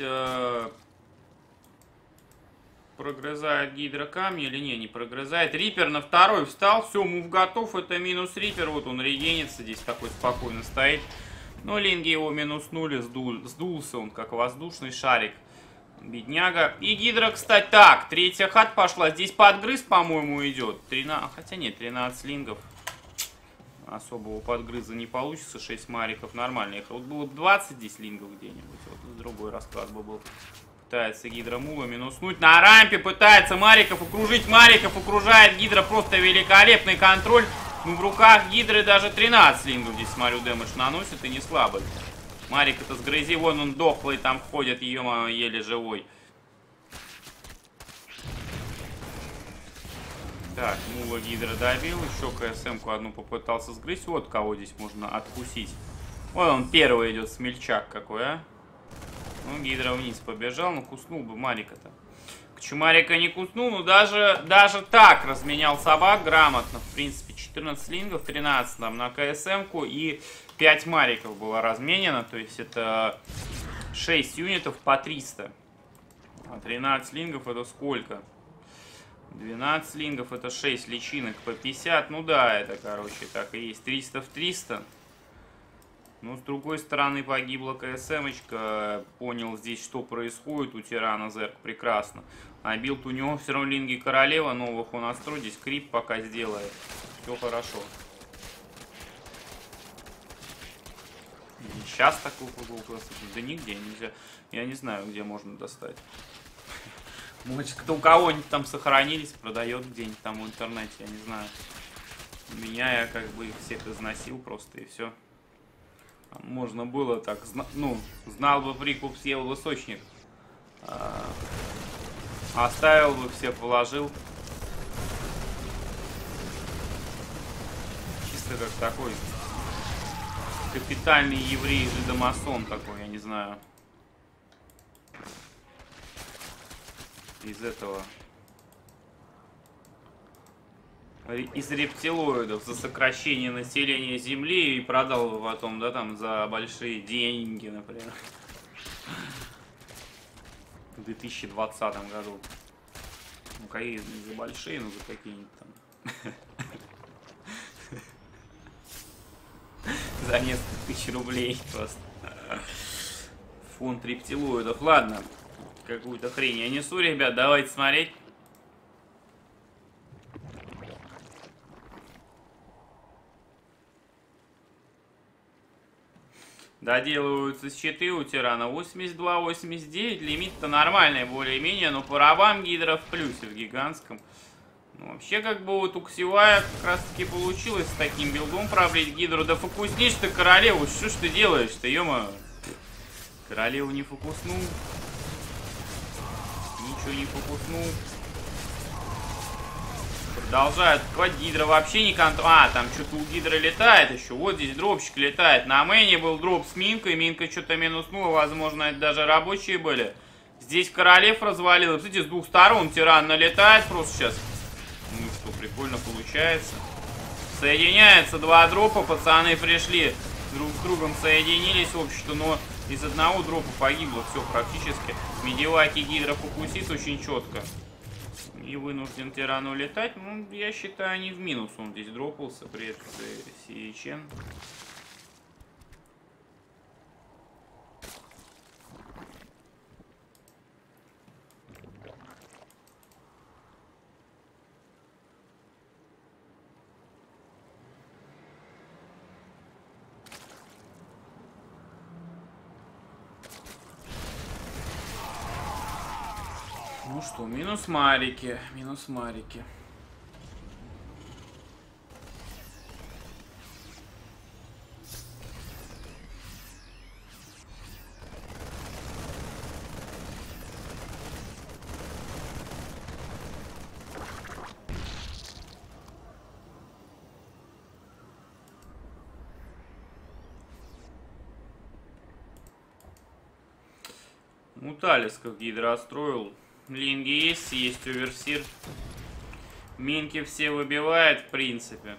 Прогрызает гидрокамни или не прогрызает. Рипер на второй встал. Все, мув готов. Это минус рипер. Вот он регенится. Здесь такой спокойно стоит. Но линги его минуснули, сдулся он, как воздушный шарик. Бедняга. И гидра, кстати, так, третья хат пошла. Здесь подгрыз, по-моему, идет. 13, хотя нет, 13 лингов. Особого подгрыза не получится. 6 мариков нормально. Вот было бы 20 здесь лингов где-нибудь. Вот другой расклад бы был. Пытается гидра мула минуснуть. На рампе пытается Мариков окружить. Мариков окружает гидра. Просто великолепный контроль. Ну, в руках гидры даже 13 лингов здесь, смотрю, дэмэдж наносит. И не слабый. Марик это сгрызи. Вон он дохлый там ходит. Ее еле живой. Так, мула гидра добил. Еще КСМ-ку одну попытался сгрызть. Вот кого здесь можно откусить. Вон он первый идет. Смельчак какой, а. Ну, гидра вниз побежал, но куснул бы Марика-то. Марика не куснул, но даже так разменял собак грамотно. В принципе, 14 лингов, 13 там на КСМ-ку и 5 Мариков было разменено. То есть это 6 юнитов по 300. А 13 лингов это сколько? 12 лингов это 6 личинок по 50. Ну да, это, короче, так и есть. 300 в 300. Но с другой стороны погибла КСМочка. Понял здесь, что происходит у тирана Зерк прекрасно. А билд у него все равно линги королева. Новых он настроит. Здесь крип пока сделает. Все хорошо. Сейчас такой футбол. Да нигде нельзя. Я не знаю, где можно достать. Может, кто у кого-нибудь там сохранились, продает где-нибудь там в интернете. Я не знаю. У меня я как бы их всех износил просто и все. Можно было так, ну, знал бы прикуп, съел бы сочник. Оставил бы, все положил. Чисто как такой капитальный еврей-жидомасон такой, я не знаю. Из этого. Из рептилоидов за сокращение населения Земли и продал его потом, да, там за большие деньги, например. В 2020 году. Ну, какие за большие, ну, за какие-нибудь там. За несколько тысяч рублей просто. Фонд рептилоидов. Ладно, какую-то хрень я несу, ребят, давайте смотреть. Доделываются щиты у тирана 82-89. Лимит-то нормальный более-менее, но по рабам гидра в плюсе в гигантском. Ну, вообще, как бы вот у Ксивая как раз-таки получилось с таким билдом проблить гидру. Да фокуснишь ты королеву, что ж ты делаешь-то, ё-моё. Королеву не фокуснул. Ничего не фокуснул. Продолжают открывать. Гидра вообще не контроль. А, там что-то у гидра летает еще. Вот здесь дропчик летает. На мэне был дроп с минкой. Минка что-то минуснула. Возможно, это даже рабочие были. Здесь королев развалил. Кстати, с двух сторон тиран налетает просто сейчас. Ну что, прикольно получается. Соединяются два дропа. Пацаны пришли. Друг с другом соединились, в общем-то, но из одного дропа погибло все практически. Медиваки гидра фокусит очень четко. И вынужден тиран улетать. Ну, я считаю, не в минус он здесь дропался. Привет, Сиечен. Ну что, минус марики, минус марики. Муталис как гидра отстроил. Линги есть оверсир. Минки все выбивает, в принципе.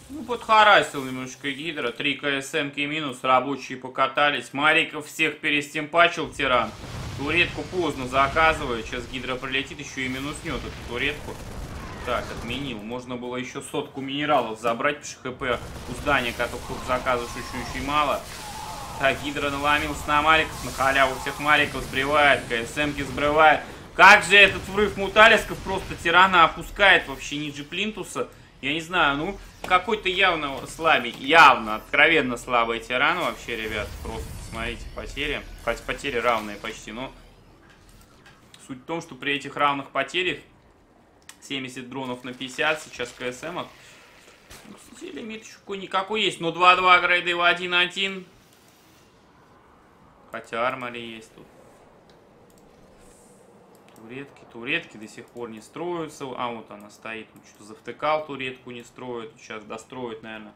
Ну, подхарасил немножко Гидра. 3 КСМки минус, рабочие покатались. Мариков всех перестимпачил тиран. Туретку поздно заказывает. Сейчас Гидра прилетит, еще и минуснет эту туретку. Так, отменил. Можно было еще 100 минералов забрать, потому что ХП у здания, которых тут заказываешь, очень мало. Так, Гидра наломился на Мариков, на халяву всех Мариков сбривает, КСМки сбривает. Как же этот врыв муталисков просто тирана опускает вообще ниже плинтуса. Я не знаю, ну, какой-то явно слабый, явно, откровенно слабый тиран вообще, ребят. Просто посмотрите, потери. Хотя потери равные почти, но суть в том, что при этих равных потерях 70 дронов на 50, сейчас КСМ. Ну, кстати, лимит еще никакой есть, но 2-2 грейды в 1-1. Хотя армори есть тут. Туретки до сих пор не строятся. А, вот она стоит. Он что-то завтыкал, туретку не строит. Сейчас достроит, наверное.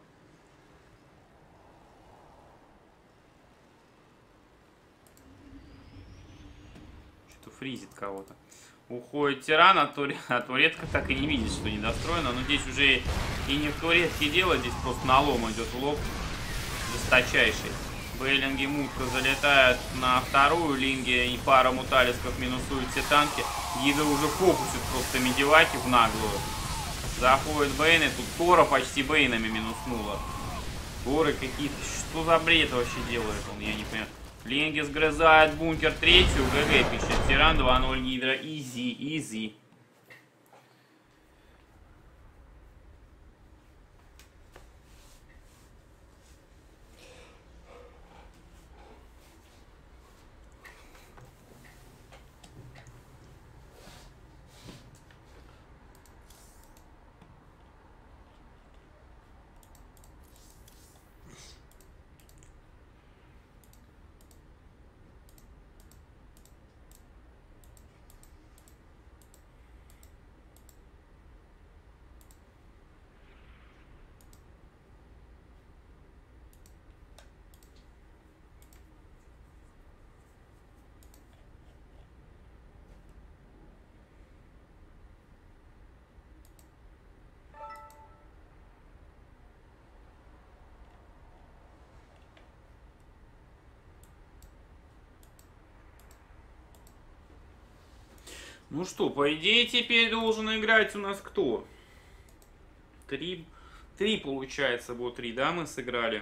Что-то фризит кого-то. Уходит тиран, а туретка так и не видит, что недостроена. Но здесь уже и не в туретке дело. Здесь просто налом идет в лоб. Жесточайший. Бейлинги мутка залетает на вторую, Линги и пара муталисков минусуют все танки. Гидра уже фокусит просто медиваки в наглую. Заходит Бейны, тут Тора почти Бейнами минуснула. Торы какие-то, что за бред вообще делает он, я не понимаю. Линги сгрызает бункер третью, ГГ пишет тиран, 2-0 Гидра, изи. Ну что, по идее теперь должен играть у нас кто? Три получается, вот 3, да, мы сыграли.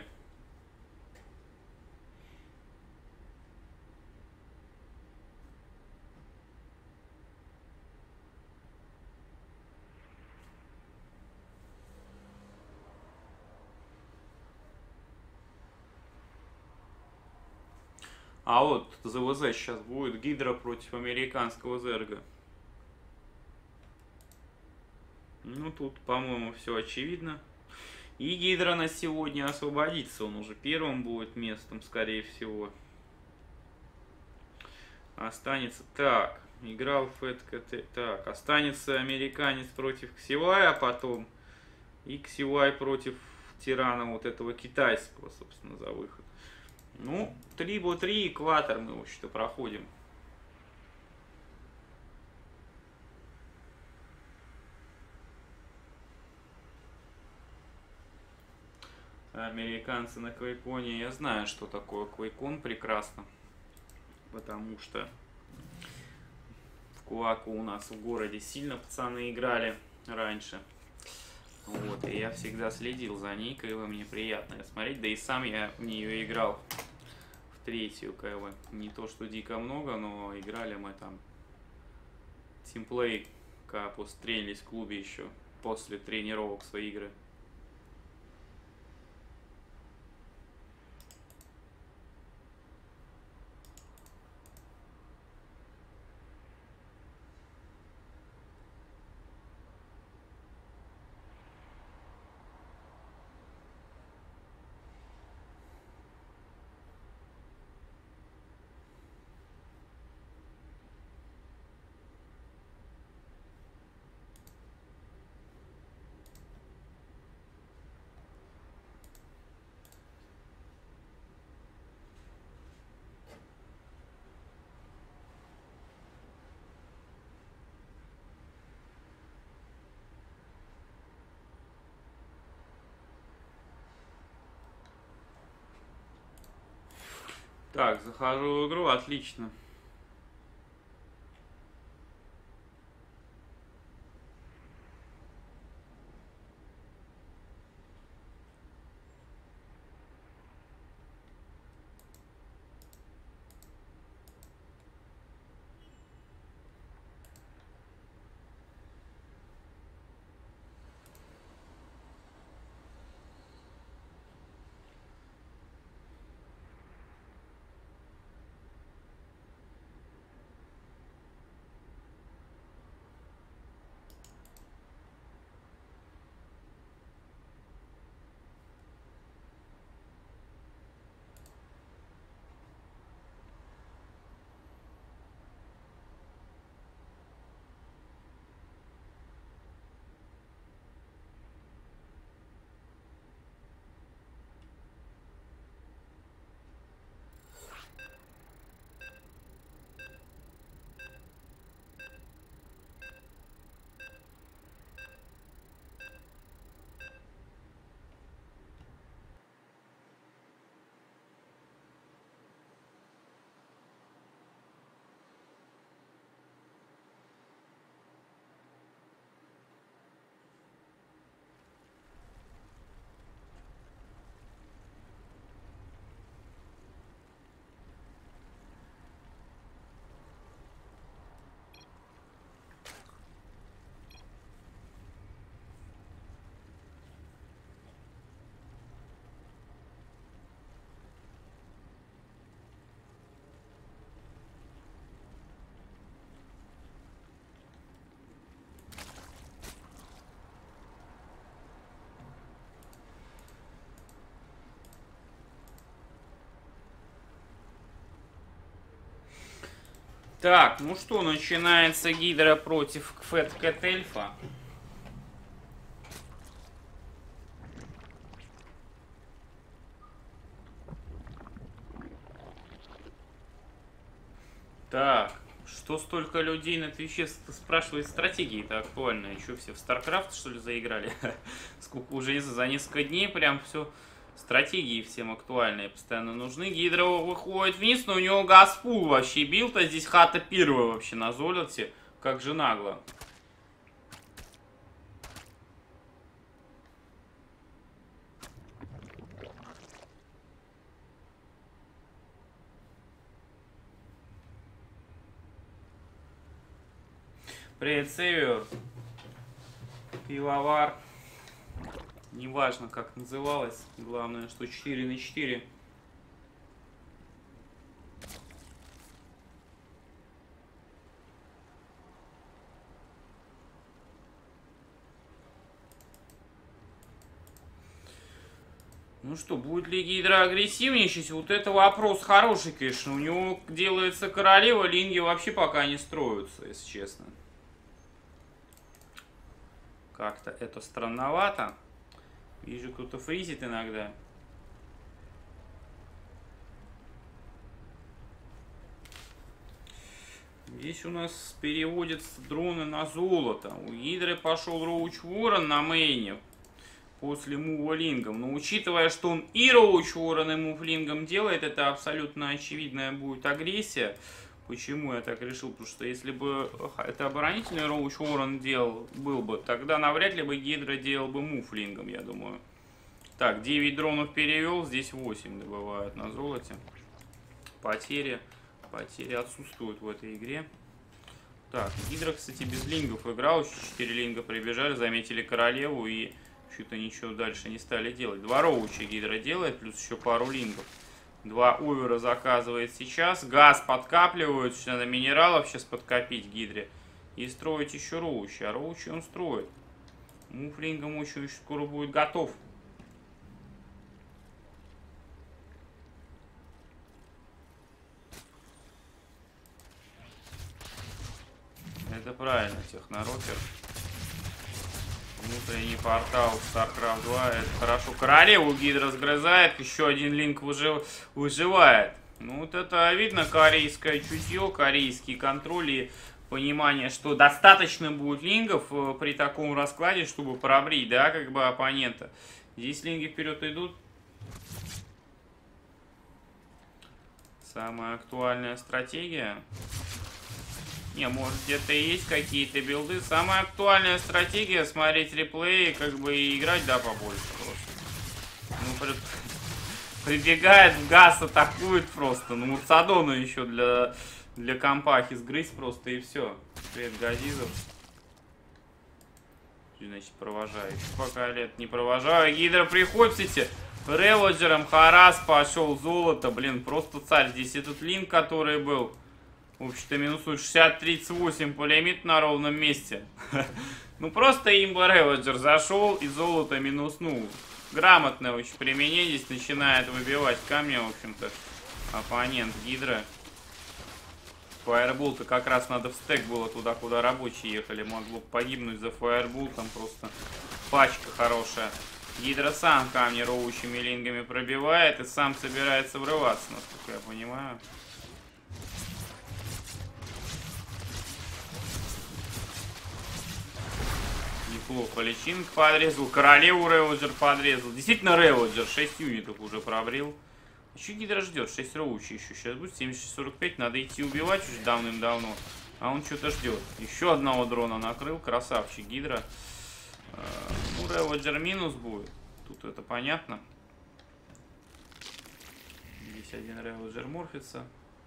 А вот ЗВЗ сейчас будет Гидра против американского Зерга. Ну, тут, по-моему, все очевидно. И Гидра на сегодня освободится. Он уже первым будет местом, скорее всего. Останется... Так, играл ФЭТКТ. Так, останется американец против Ксивая потом. И Ксивай против тирана вот этого китайского, собственно, за выход. Ну, 3-3 экватор мы, в общем-то, проходим. Американцы на Квейконе. Я знаю, что такое Квейкон прекрасно. Потому что в Куаку у нас в городе сильно пацаны играли раньше. Вот, и я всегда следил за ней, КВ мне приятно смотреть. Да и сам я в нее играл в третью КВ. Не то, что дико много, но играли мы там тимплей, когда пострелялись в клубе еще после тренировок свои игры. Так, захожу в игру, отлично. Так, ну что, начинается Гидра против Фэт Кэт Эльфа. Так, что столько людей на Твиче спрашивает, стратегии-то актуальные? Что, все в StarCraft, что ли, заиграли? Сколько уже за несколько дней прям все стратегии всем актуальные, постоянно нужны. Гидра выходит вниз, но у него Газпул вообще билд, а здесь хата первая вообще на золоте, как же нагло. Привет, Север. Пивовар. Неважно, как называлось. Главное, что 4 на 4. Ну что, будет ли Гидра агрессивничать? Вот это вопрос хороший, конечно. У него делается королева, линги вообще пока не строятся, если честно. Как-то это странновато. Вижу, кто-то фризит иногда. Здесь у нас переводятся дроны на золото. У Гидры пошел Роуч Ворон на мейне после мува лингом. Но учитывая, что он и Роуч Ворон, и мув лингом делает, это абсолютно очевидная будет агрессия. Почему я так решил? Потому что если бы это оборонительный Роуч Ворон делал, был бы, тогда навряд ли бы Гидра делал бы мув лингом, я думаю. Так, 9 дронов перевел, здесь 8 добывают на золоте. Потери отсутствуют в этой игре. Так, Гидра, кстати, без лингов играл, еще 4 линга прибежали, заметили королеву и что-то ничего дальше не стали делать. 2 роуча Гидра делает, плюс еще пару лингов. 2 овера заказывает сейчас. Газ подкапливают, что надо минералов сейчас подкопить Гидре. И строить еще роучи. А роучи он строит. Мув лингом очень скоро будет готов. Это правильно, технорокер. Внутренний портал StarCraft 2. Это хорошо. Королеву Гидра сгрызает. Еще один линк выживает. Ну вот это видно корейское чутье, корейский контроль и понимание, что достаточно будет лингов при таком раскладе, чтобы пробрить, да, как бы оппонента. Здесь линги вперед идут. самая актуальная стратегия. Не, может где-то и есть какие-то билды. Самая актуальная стратегия — смотреть реплеи, как бы и играть, да, побольше просто. Ну, прибегает в газ, атакует просто. Ну, Мурсадону еще для компахи сгрызть просто и все. Привет, Газизов. Значит, провожаю. Еще пока лет не провожаю. Гидра приходит, кстати. Реводжером Харас пошел. Золото, блин, просто царь. Здесь этот линк, который был. В общем-то, минусует 60-38 по лимиту на ровном месте. Ну, просто имба Реводжер зашел и золото минуснул. Грамотное очень применение. Здесь начинает выбивать камни, в общем-то, оппонент Гидра. Фаербол-то как раз надо в стек было туда, куда рабочие ехали. Могло погибнуть за фаербол. Там просто пачка хорошая. Гидра сам камни роущими лингами пробивает и сам собирается врываться, насколько я понимаю. Неплохо личинка подрезал. Королеву Реводжер подрезал. Действительно Реводжер 6 юнитов уже пробрил. Еще Гидра ждет, 6 роучи еще. Сейчас будет 76-45, надо идти убивать уже давным-давно. А он что-то ждет. Еще одного дрона накрыл, красавчик Гидра. Ну, Реводжер минус будет. Тут это понятно. Здесь один Реводжер морфится.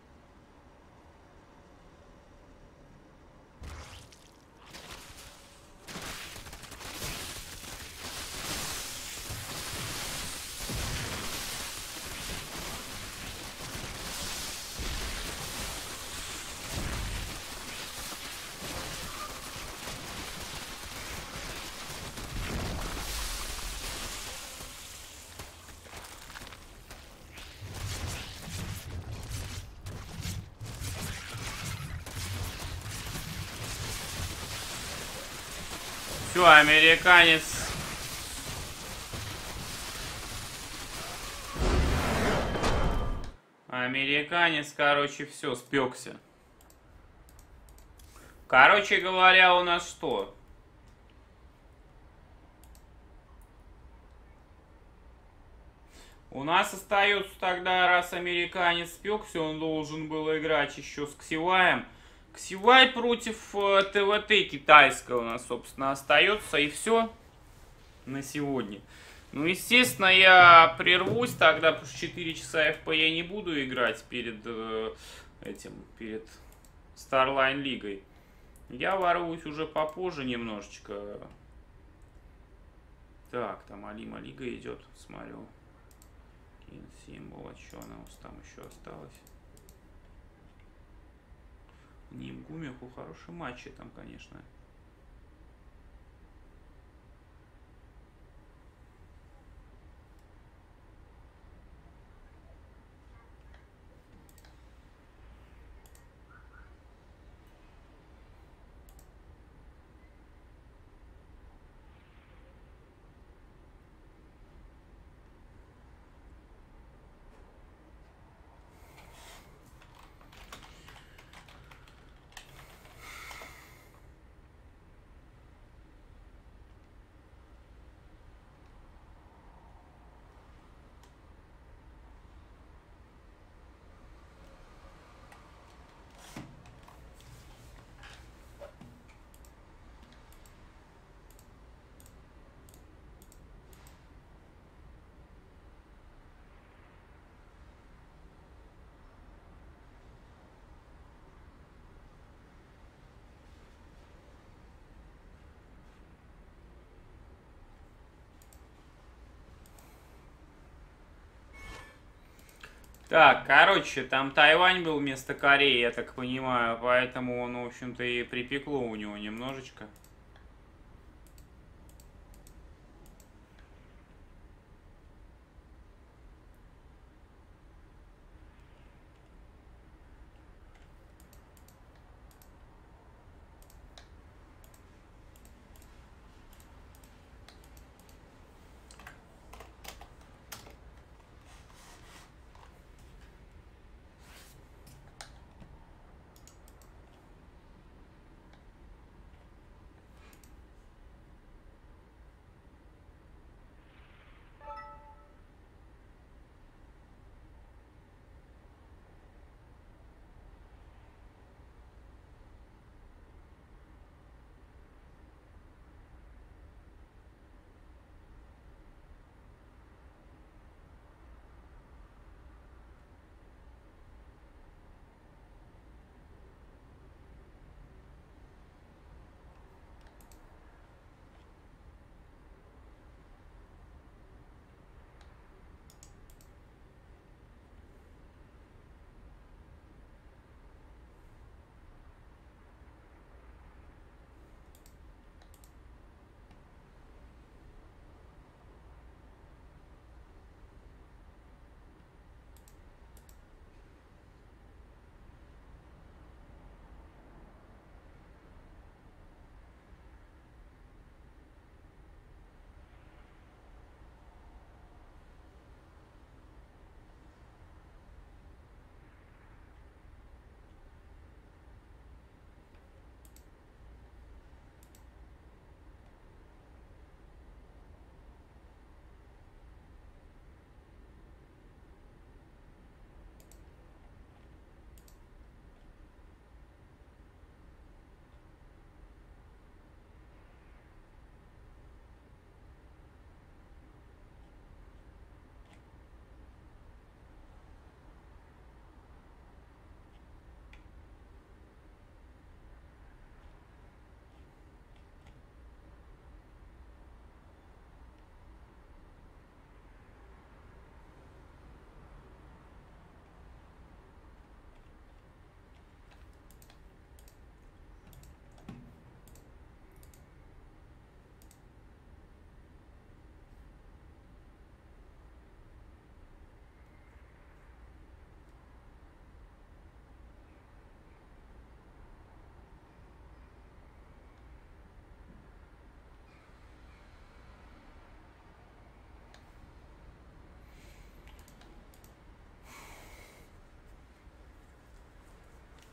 Все, американец. Американец, короче, все, спекся. Короче говоря, у нас что? У нас остается тогда, раз американец спекся, он должен был играть еще с Ксиваем. Ксивай против ТВТ китайского у нас, собственно, остается. И все на сегодня. Ну, естественно, я прервусь тогда, потому что 4 часа FP я не буду играть перед перед Starline Лигой. Я ворвусь уже попозже немножечко. Так, там Алима Лига идет, смотрю. Кин символ, а что она у нас там еще осталась? Нимгумиху хорошие матчи там, конечно. Так, короче, там Тайвань был вместо Кореи, я так понимаю, поэтому он, в общем-то, и припекло у него немножечко.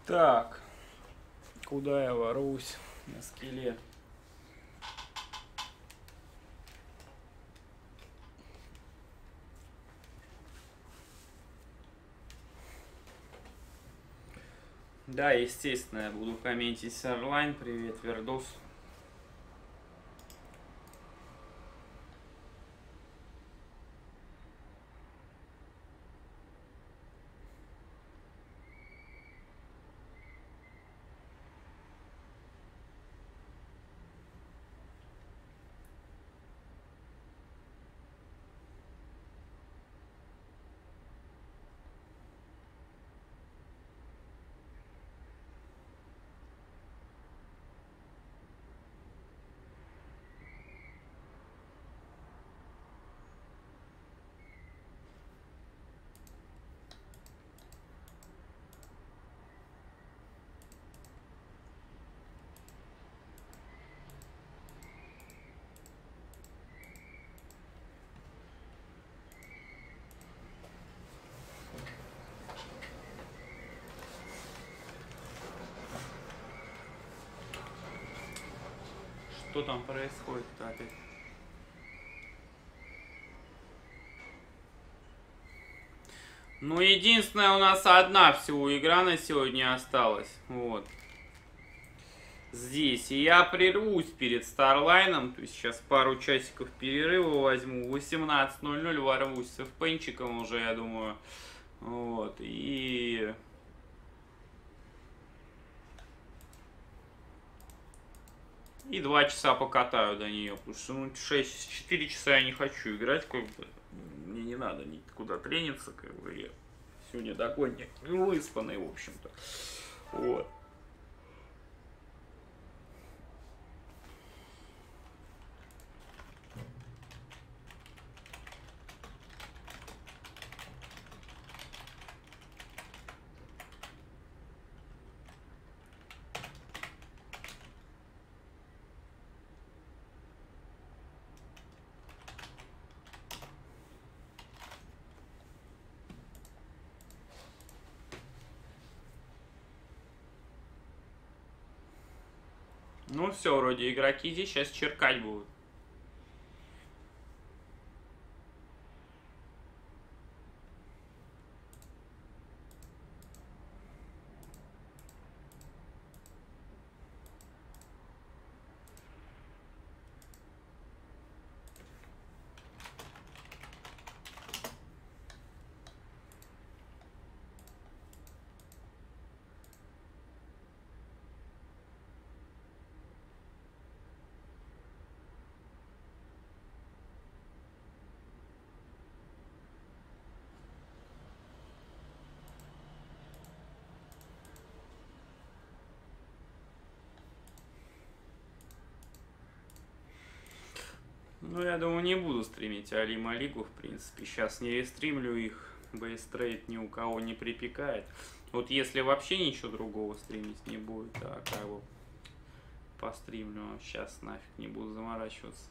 Так, куда я ворвусь на скеле? Да, естественно, я буду комментить с Орлайн. Привет, Вердос. Что там происходит-то опять? Ну, единственная у нас одна всего игра на сегодня осталась. Вот. Здесь. И я прервусь перед Старлайном. То есть сейчас пару часиков перерыва возьму. В 18:00 ворвусь с фпенчиком уже, я думаю. Вот. И 2 часа покатаю до нее. Потому что ну, 4 часа я не хочу играть, как бы. Мне не надо никуда трениться, как бы. Я сегодня такой не выспанный, в общем-то. Вот. Ну все, вроде игроки здесь сейчас черкать будут. Ну, я думаю, не буду стримить Алима Лигу, в принципе. Сейчас не рестримлю их. Бейстрейт ни у кого не припекает. Вот если вообще ничего другого стримить не будет, а как бы постримлю. Сейчас нафиг не буду заморачиваться.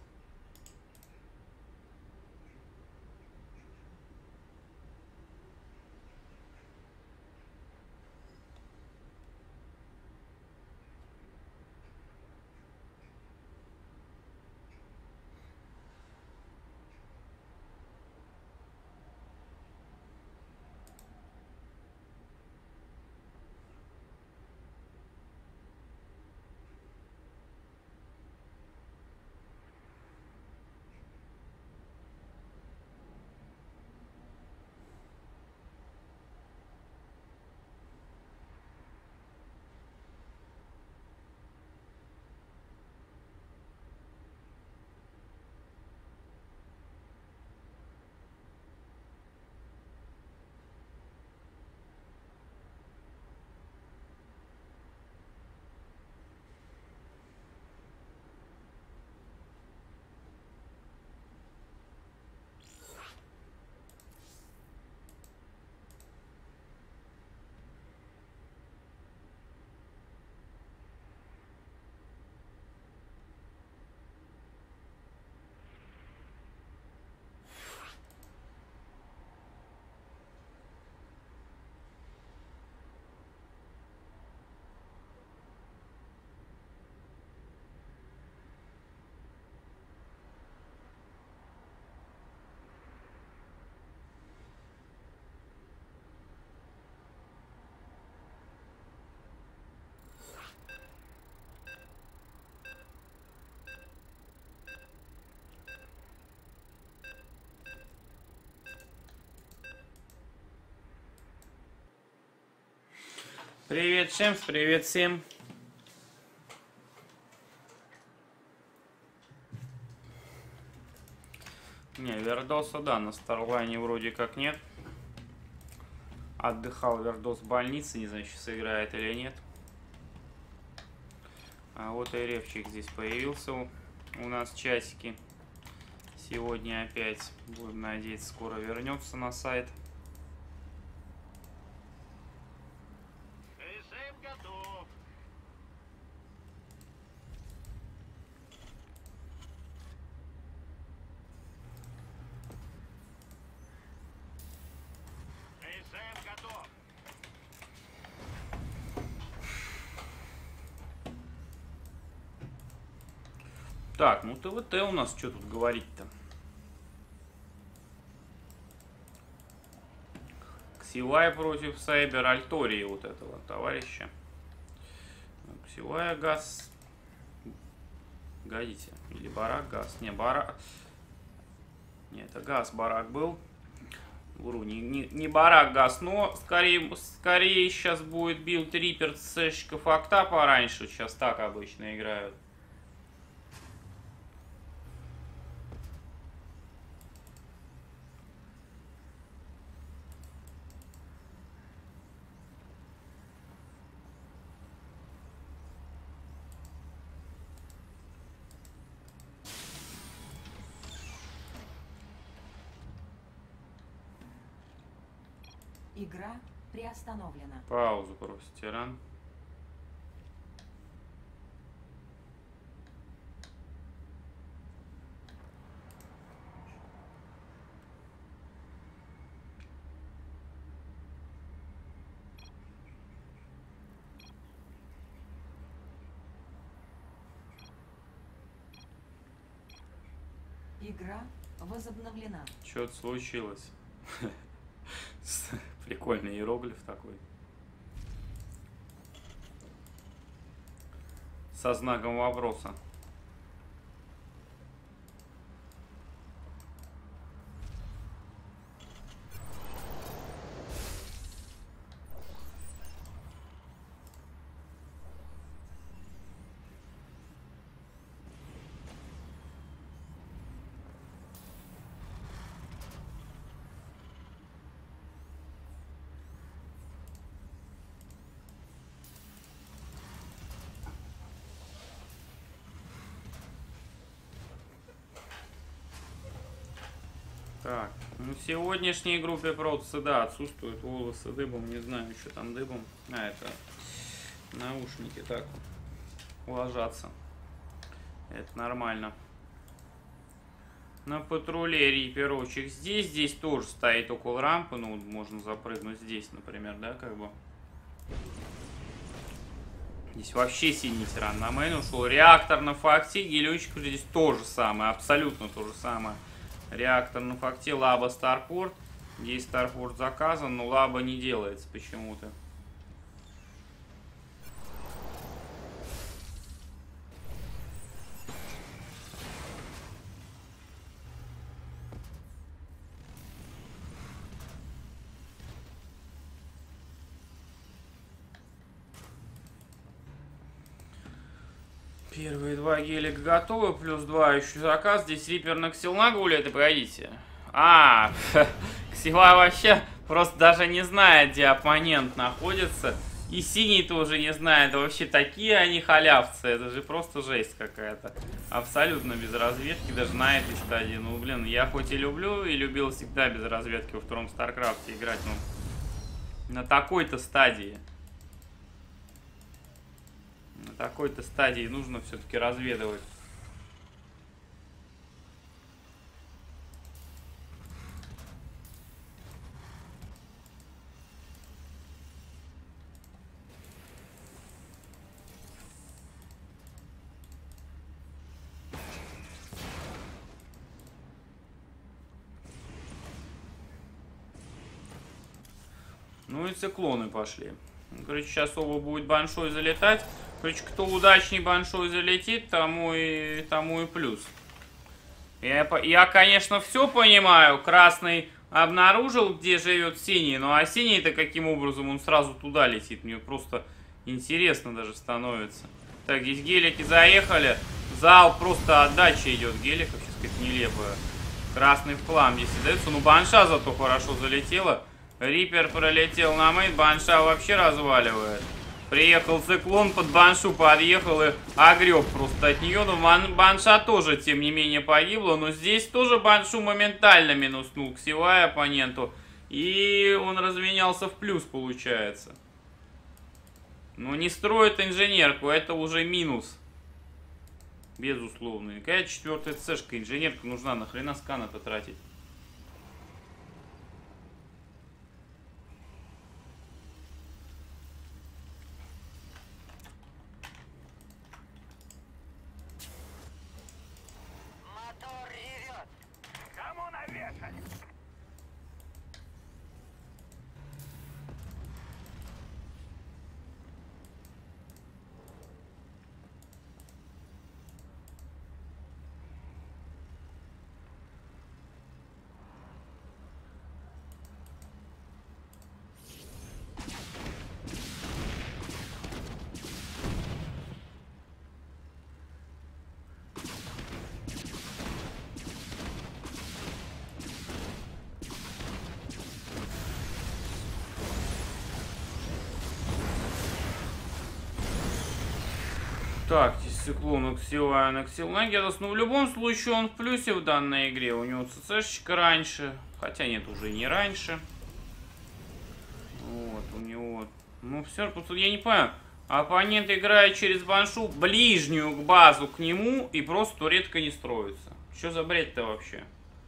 Привет всем, привет всем. Не, Вердоса, да, на Старлайне вроде как нет. Отдыхал Вердос в больнице, не знаю, сейчас сыграет или нет. А вот и Ревчик здесь появился у нас в часике. Сегодня опять, будем надеяться, скоро вернется на сайт. СМ готов. СМ готов. Так, ну ТВТ у нас что тут говорить-то? Ксилай против Сайбер Альтории вот этого товарища. Ксилая газ. Годите. Или барак газ. Не, барак. Не, это газ барак был. Вру, не барак газ, но скорее сейчас будет билд Риппер сэшников Окта пораньше. Сейчас так обычно играют. Игра приостановлена. Паузу просит тиран. Игра возобновлена. Что-то случилось. Прикольный иероглиф такой. Со знаком вопроса. Так, ну в сегодняшней группе Протасы, да, отсутствуют волосы дыбом, не знаю, что там дыбом. А, это наушники так ложатся. Это нормально. На патруле Риперочек здесь тоже стоит около рампы, ну, можно запрыгнуть здесь, например, да, как бы. Здесь вообще синий тиран на мейн ушел. Реактор на факте, гелючек здесь то же самое, абсолютно то же самое. Реактор на факте, лаба Старпорт. Здесь Старпорт заказан, но лаба не делается почему-то. Первые два гелика готовы, плюс 2 еще заказ. Здесь Риппер на Ксилна гуляет, погодите. А, Ксила вообще просто даже не знает, где оппонент находится. И синий тоже не знает. Вообще такие они халявцы. Это же просто жесть какая-то. Абсолютно без разведки, даже на этой стадии. Ну, блин, я хоть и люблю, и любил всегда без разведки во втором Старкрафте играть, но на такой-то стадии. На такой-то стадии нужно все-таки разведывать. Ну и циклоны пошли. Короче, сейчас оба будет баншой залетать. Короче, кто удачней баншой залетит, тому и плюс. Я, конечно, все понимаю. Красный обнаружил, где живет синий. Ну а синий-то каким образом он сразу туда летит? Мне просто интересно даже становится. Так, здесь гелики заехали. Зал просто отдача идет геликов. Сейчас какая-то нелепая. Красный в хлам здесь дается. Ну банша зато хорошо залетела. Риппер пролетел на мейн. Банша вообще разваливает. Приехал циклон, под баншу подъехал и огреб просто от нее. Но банша тоже, тем не менее, погибла. Но здесь тоже баншу моментально минуснул Ксивай оппоненту. И он разменялся в плюс, получается. Но не строит инженерку, это уже минус. Безусловно. Какая четвертая цешка? Инженерка нужна, нахрена скан-то тратить? Мотор ревет. Кому навешать? Так, здесь циклон Ксивай Нексил Нагерас. Но в любом случае он в плюсе в данной игре. У него ЦЦшечка раньше. Хотя нет, уже не раньше. Вот, у него... Ну, все, просто я не понимаю. Оппонент играет через баншу ближнюю к базу к нему и просто туретка не строится. Что за бред-то вообще?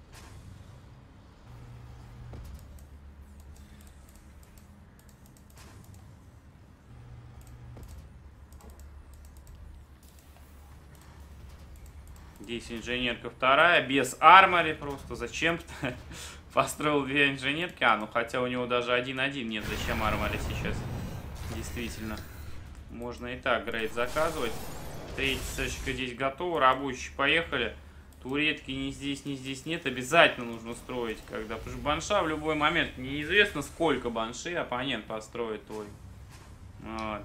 Здесь инженерка вторая, без армори просто. Зачем-то построил две инженерки. А, ну хотя у него даже 1-1 нет. Зачем армори сейчас? Действительно. Можно и так грейд заказывать. Третья сечка здесь готова. Рабочие поехали. Туретки ни здесь, ни здесь нет. Обязательно нужно строить, когда... Потому что банша в любой момент. Неизвестно, сколько банши оппонент построит твой. Вот.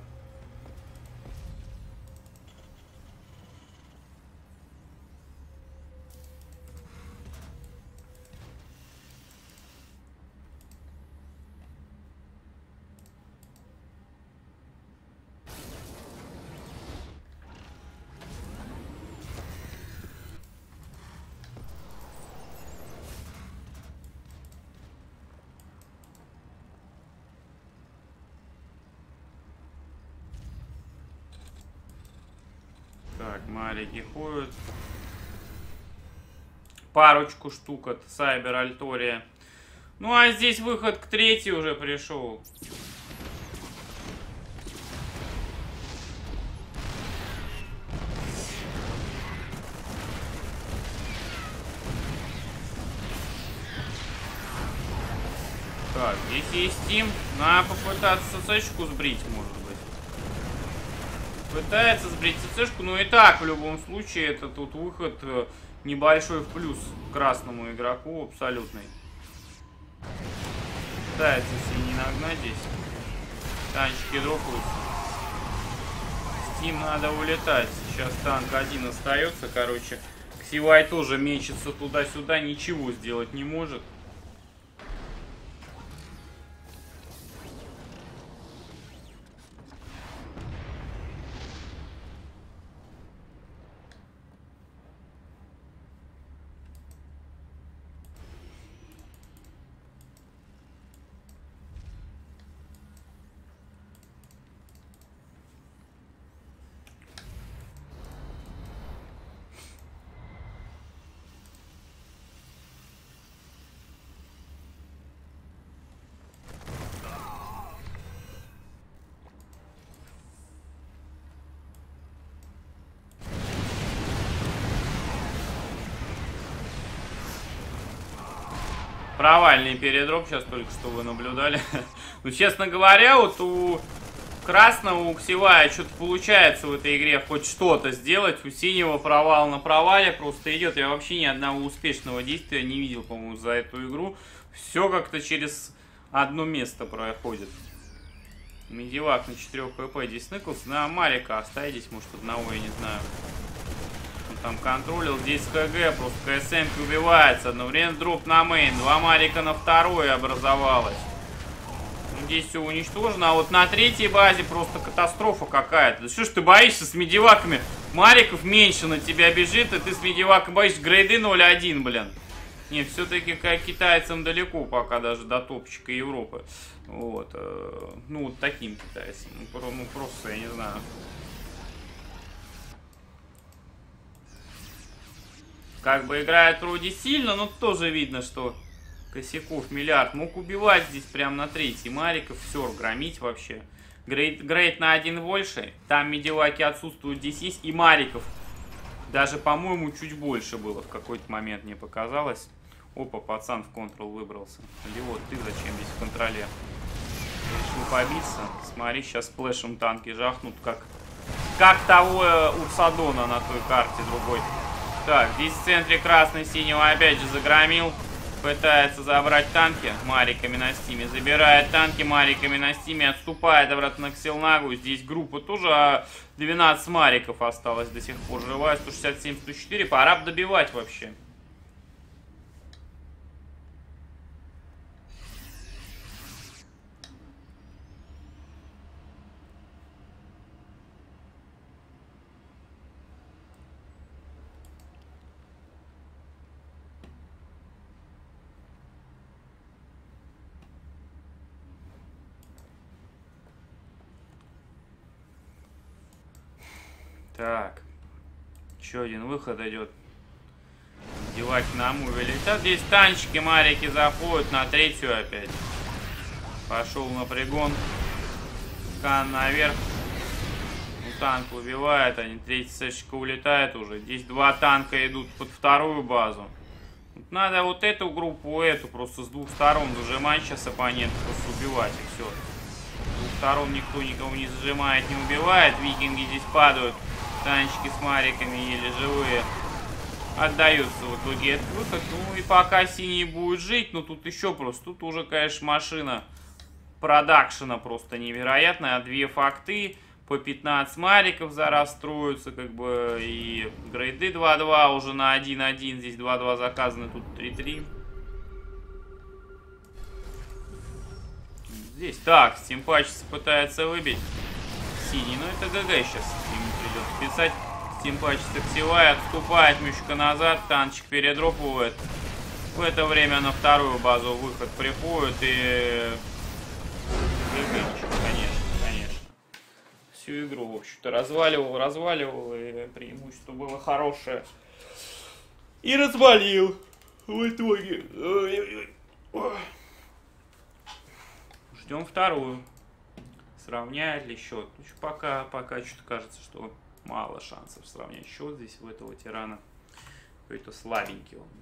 Так, марики ходят. Парочку штук от Сайбер Альтория. Ну а здесь выход к третьей уже пришел. Так, здесь есть Тим. Надо попытаться ЦЦшку сбрить, может быть. Пытается сбрить ЦЦшку, но и так в любом случае это тут выход небольшой в плюс красному игроку абсолютный. Пытается синий нагнать здесь. Танчики дропаются. Стим надо улетать. Сейчас танк один остается, короче. Ксивай тоже мечется туда-сюда, ничего сделать не может. Провальный передроп сейчас только что вы наблюдали. Ну, честно говоря, вот у красного, у Ксивая что-то получается в этой игре хоть что-то сделать. У синего провал на провале просто идет. Я вообще ни одного успешного действия не видел, по-моему, за эту игру. Все как-то через одно место проходит. Медивак на 4 хп здесь сныкался. На Марика оставайтесь, может, одного, я не знаю. Он там контролил. Здесь КГ, просто КСМ убивается. Одновременно дроп на мейн. 2 Марика на второй образовалось. Здесь все уничтожено. А вот на третьей базе просто катастрофа какая-то. Да что ж ты боишься с медиваками? Мариков меньше на тебя бежит, и ты с медиваком боишься. Грейды 0-1, блин. Не, все-таки как китайцам далеко пока даже до топчика Европы. Вот. Ну, вот таким китайцам. Ну, просто, я не знаю. Как бы играет вроде сильно, но тоже видно, что косяков миллиард. Мог убивать здесь прям на третий. Мариков все, громить вообще. Грейд на 1 больше. Там медиваки отсутствуют, здесь есть. И Мариков. Даже, по-моему, чуть больше было в какой-то момент, мне показалось. Опа, пацан в контрол выбрался. Или вот ты зачем здесь в контроле? Решил побиться. Смотри, сейчас сплэшем танки жахнут, как того Урсадона на той карте другой. Так, здесь в центре красный-синего опять же загромил. Пытается забрать танки Мариками на стиме. Забирает танки Мариками на стиме. Отступает обратно к Силнагу. Здесь группа тоже 12 Мариков осталось до сих пор живая. 167-104. Пора бы добивать вообще. Так. Еще один выход идет. Девать на муве летят. Здесь танчики, Марики заходят на третью опять. Пошел на пригон. Кан наверх. Ну, танк убивает. Они третья сэшечка улетает уже. Здесь 2 танка идут под вторую базу. Вот надо вот эту группу, эту просто с 2 сторон зажимать сейчас оппонента. Просто убивать и все. С 2 сторон никто никого не зажимает, не убивает. Викинги здесь падают. Танчики с Мариками еле живые. Отдаются в итоге этот выход. Ну и пока синий будет жить, но тут еще просто. Тут уже, конечно, машина продакшена просто невероятная. 2 факты, по 15 Мариков за раз строятся, как бы. И грейды 2-2 уже на 1-1. Здесь 2-2 заказаны, тут 3-3. Здесь так, стимпачится пытается выбить синий. Но это ГГ сейчас ему придется писать. Стимпачится ксивай, отступает мючка назад, танчик передропывает. В это время на вторую базу выход приходит и... ГГ, конечно. Всю игру, в общем-то, разваливал, и преимущество было хорошее. И развалил в итоге. Ждем вторую. Сравняет ли счет? Ну, пока что-то кажется, что мало шансов сравнять счет здесь у этого тирана. Какой-то слабенький он.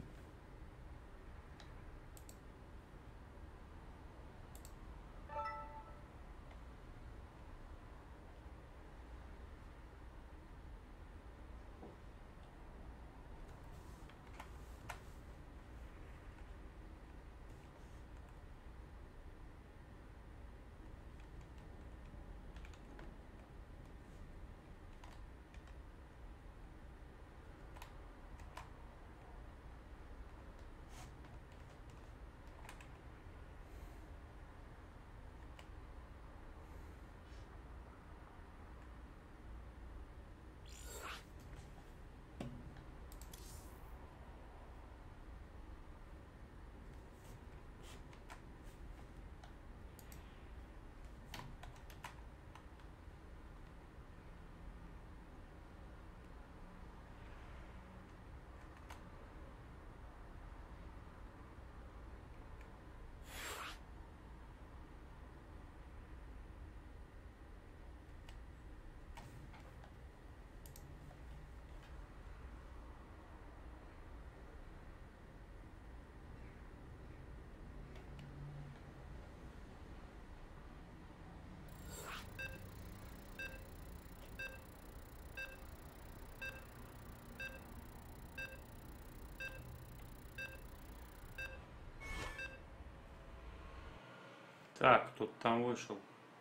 Так, кто-то там вышел.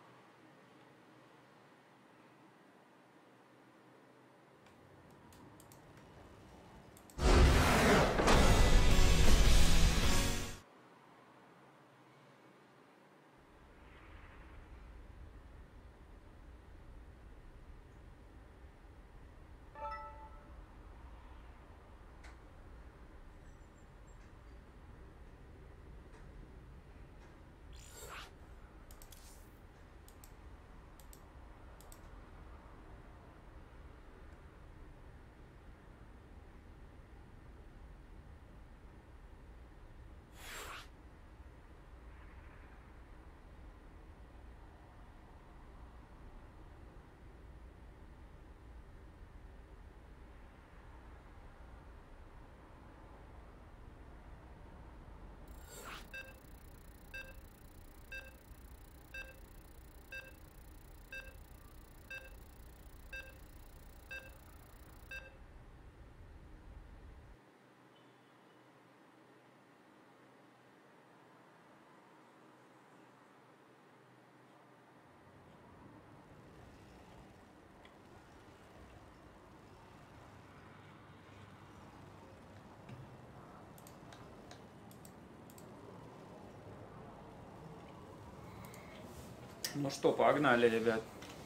Ну что, погнали, ребят.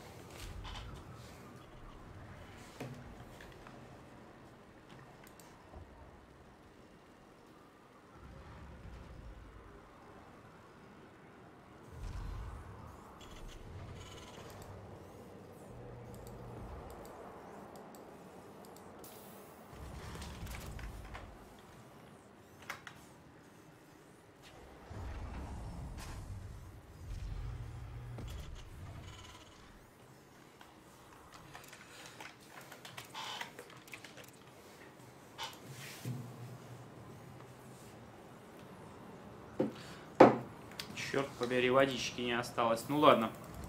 Черт побери, водички не осталось. Ну ладно.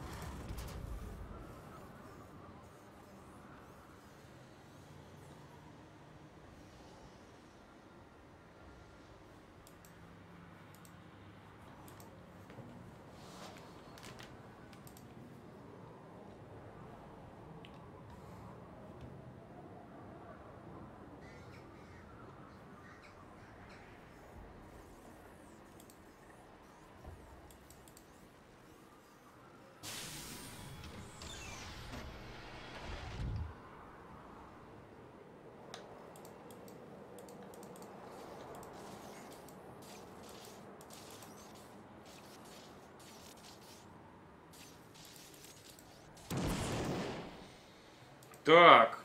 Так.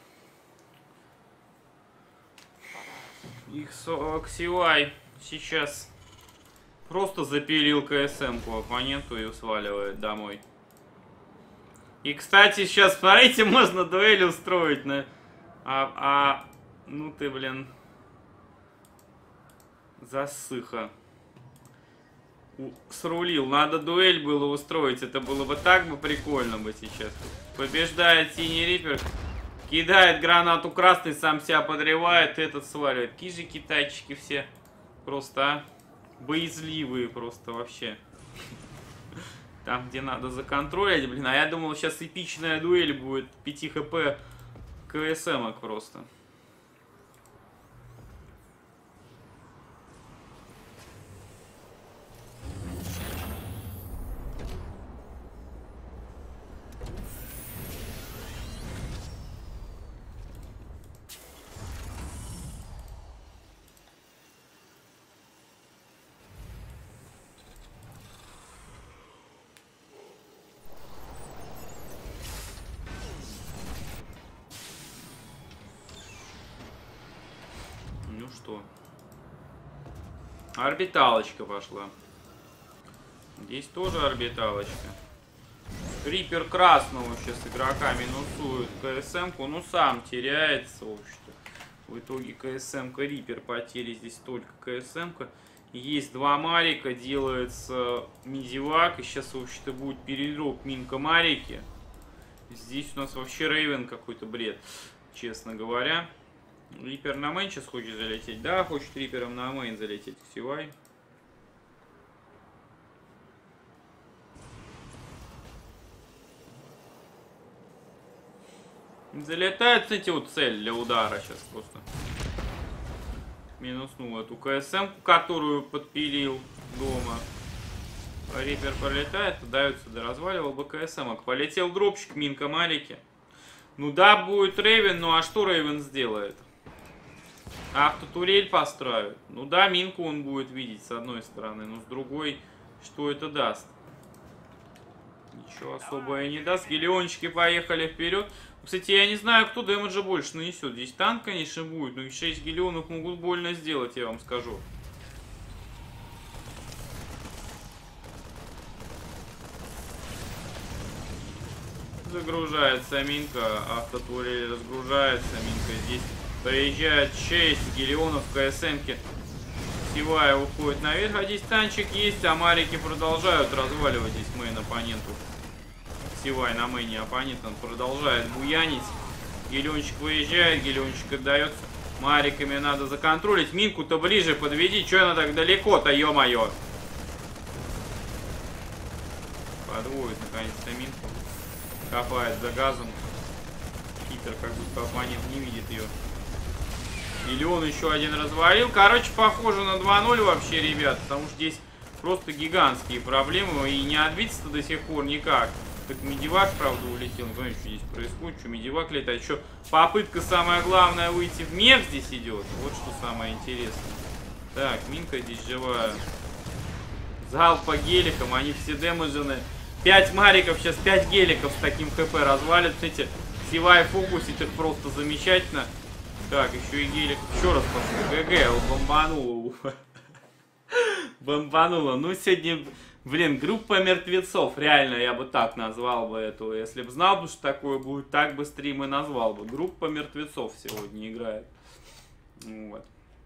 Xy сейчас просто запилил КСМ-ку оппоненту и сваливает домой. И, кстати, сейчас, смотрите, можно дуэль устроить на... ну ты, блин. Засыха. Срулил. Надо дуэль было устроить. Это было бы так бы прикольно бы сейчас. Побеждает синий рипер. Кидает гранату красный, сам себя подрывает, этот сваливает. Какие же китайчики все. Просто, а? Боязливые просто вообще. Там, где надо законтролить, блин. А я думал, сейчас эпичная дуэль будет. 5 хп КСМок просто. Что? Орбиталочка пошла. Здесь тоже орбиталочка. Рипер красного сейчас игрока минусует КСМ-ку. Ну, сам теряется, в общем-то. В итоге КСМ-ка, Рипер потери. Здесь только КСМ-ка. Есть два Марика, делается Мидивак. И сейчас, в общем-то, будет передроп Минка Марики. Здесь у нас вообще Рейвен какой-то бред, честно говоря. Рипер на мейн сейчас хочет залететь. Да, хочет Рипером на мейн залететь. Xy. Залетает, кстати, вот цель для удара сейчас просто. Минуснул эту КСМ, которую подпилил дома. Рипер пролетает, дается, да разваливал бы КСМок. Полетел дропчик, минка Марики. Ну да, будет Рейвен, ну а что Рейвен сделает? Автотурель построит. Ну да, минку он будет видеть с одной стороны, но с другой, что это даст? Ничего особое не даст. Гелиончики поехали вперед. Кстати, я не знаю, кто дэмэджа больше нанесет. Здесь танк, конечно, будет, но 6 гелионов могут больно сделать, я вам скажу. Загружается минка, автотурель разгружается, минка здесь проезжает 6 гелионов КСМки. Сивая уходит наверх, а здесь танчик есть, а марики продолжают разваливать здесь мейн оппоненту. Сивай на мейне оппонента продолжает буянить. Гелиончик выезжает, гелиончик отдается. Мариками надо законтролить. Минку-то ближе подведи, что она так далеко-то, ё-моё. Подводит наконец-то минку. Копает за газом. Хитер, как будто оппонент не видит ее. Или он еще один развалил. Короче, похоже на 2-0 вообще, ребят. Потому что здесь просто гигантские проблемы. И не отбиться-то до сих пор никак. Как медивак, правда, улетел. Не знаю, что здесь происходит. Что медивак летает. Еще попытка, самое главное, выйти в мех здесь идет. Вот что самое интересное. Так, минка здесь живая. Залп по геликам. Они все демеджены. 5 мариков, сейчас 5 геликов с таким хп развалят. Смотрите, Сивай фокусит их просто замечательно. Так, еще и гелик. Еще раз пошел. ГГ, бомбануло. Бомбануло. Ну, сегодня, блин, группа мертвецов. Реально, я бы так назвал бы эту. Если бы знал, что такое будет, так бы стрим и назвал бы. Группа мертвецов сегодня играет. Вот.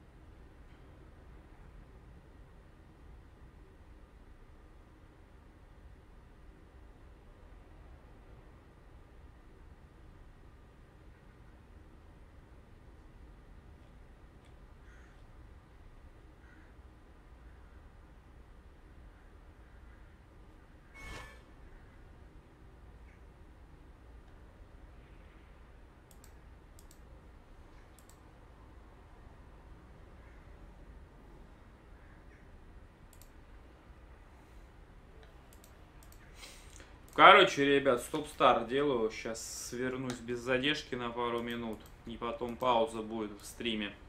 Короче, ребят, стоп-старт делаю. Сейчас свернусь без задержки на пару минут. И потом пауза будет в стриме.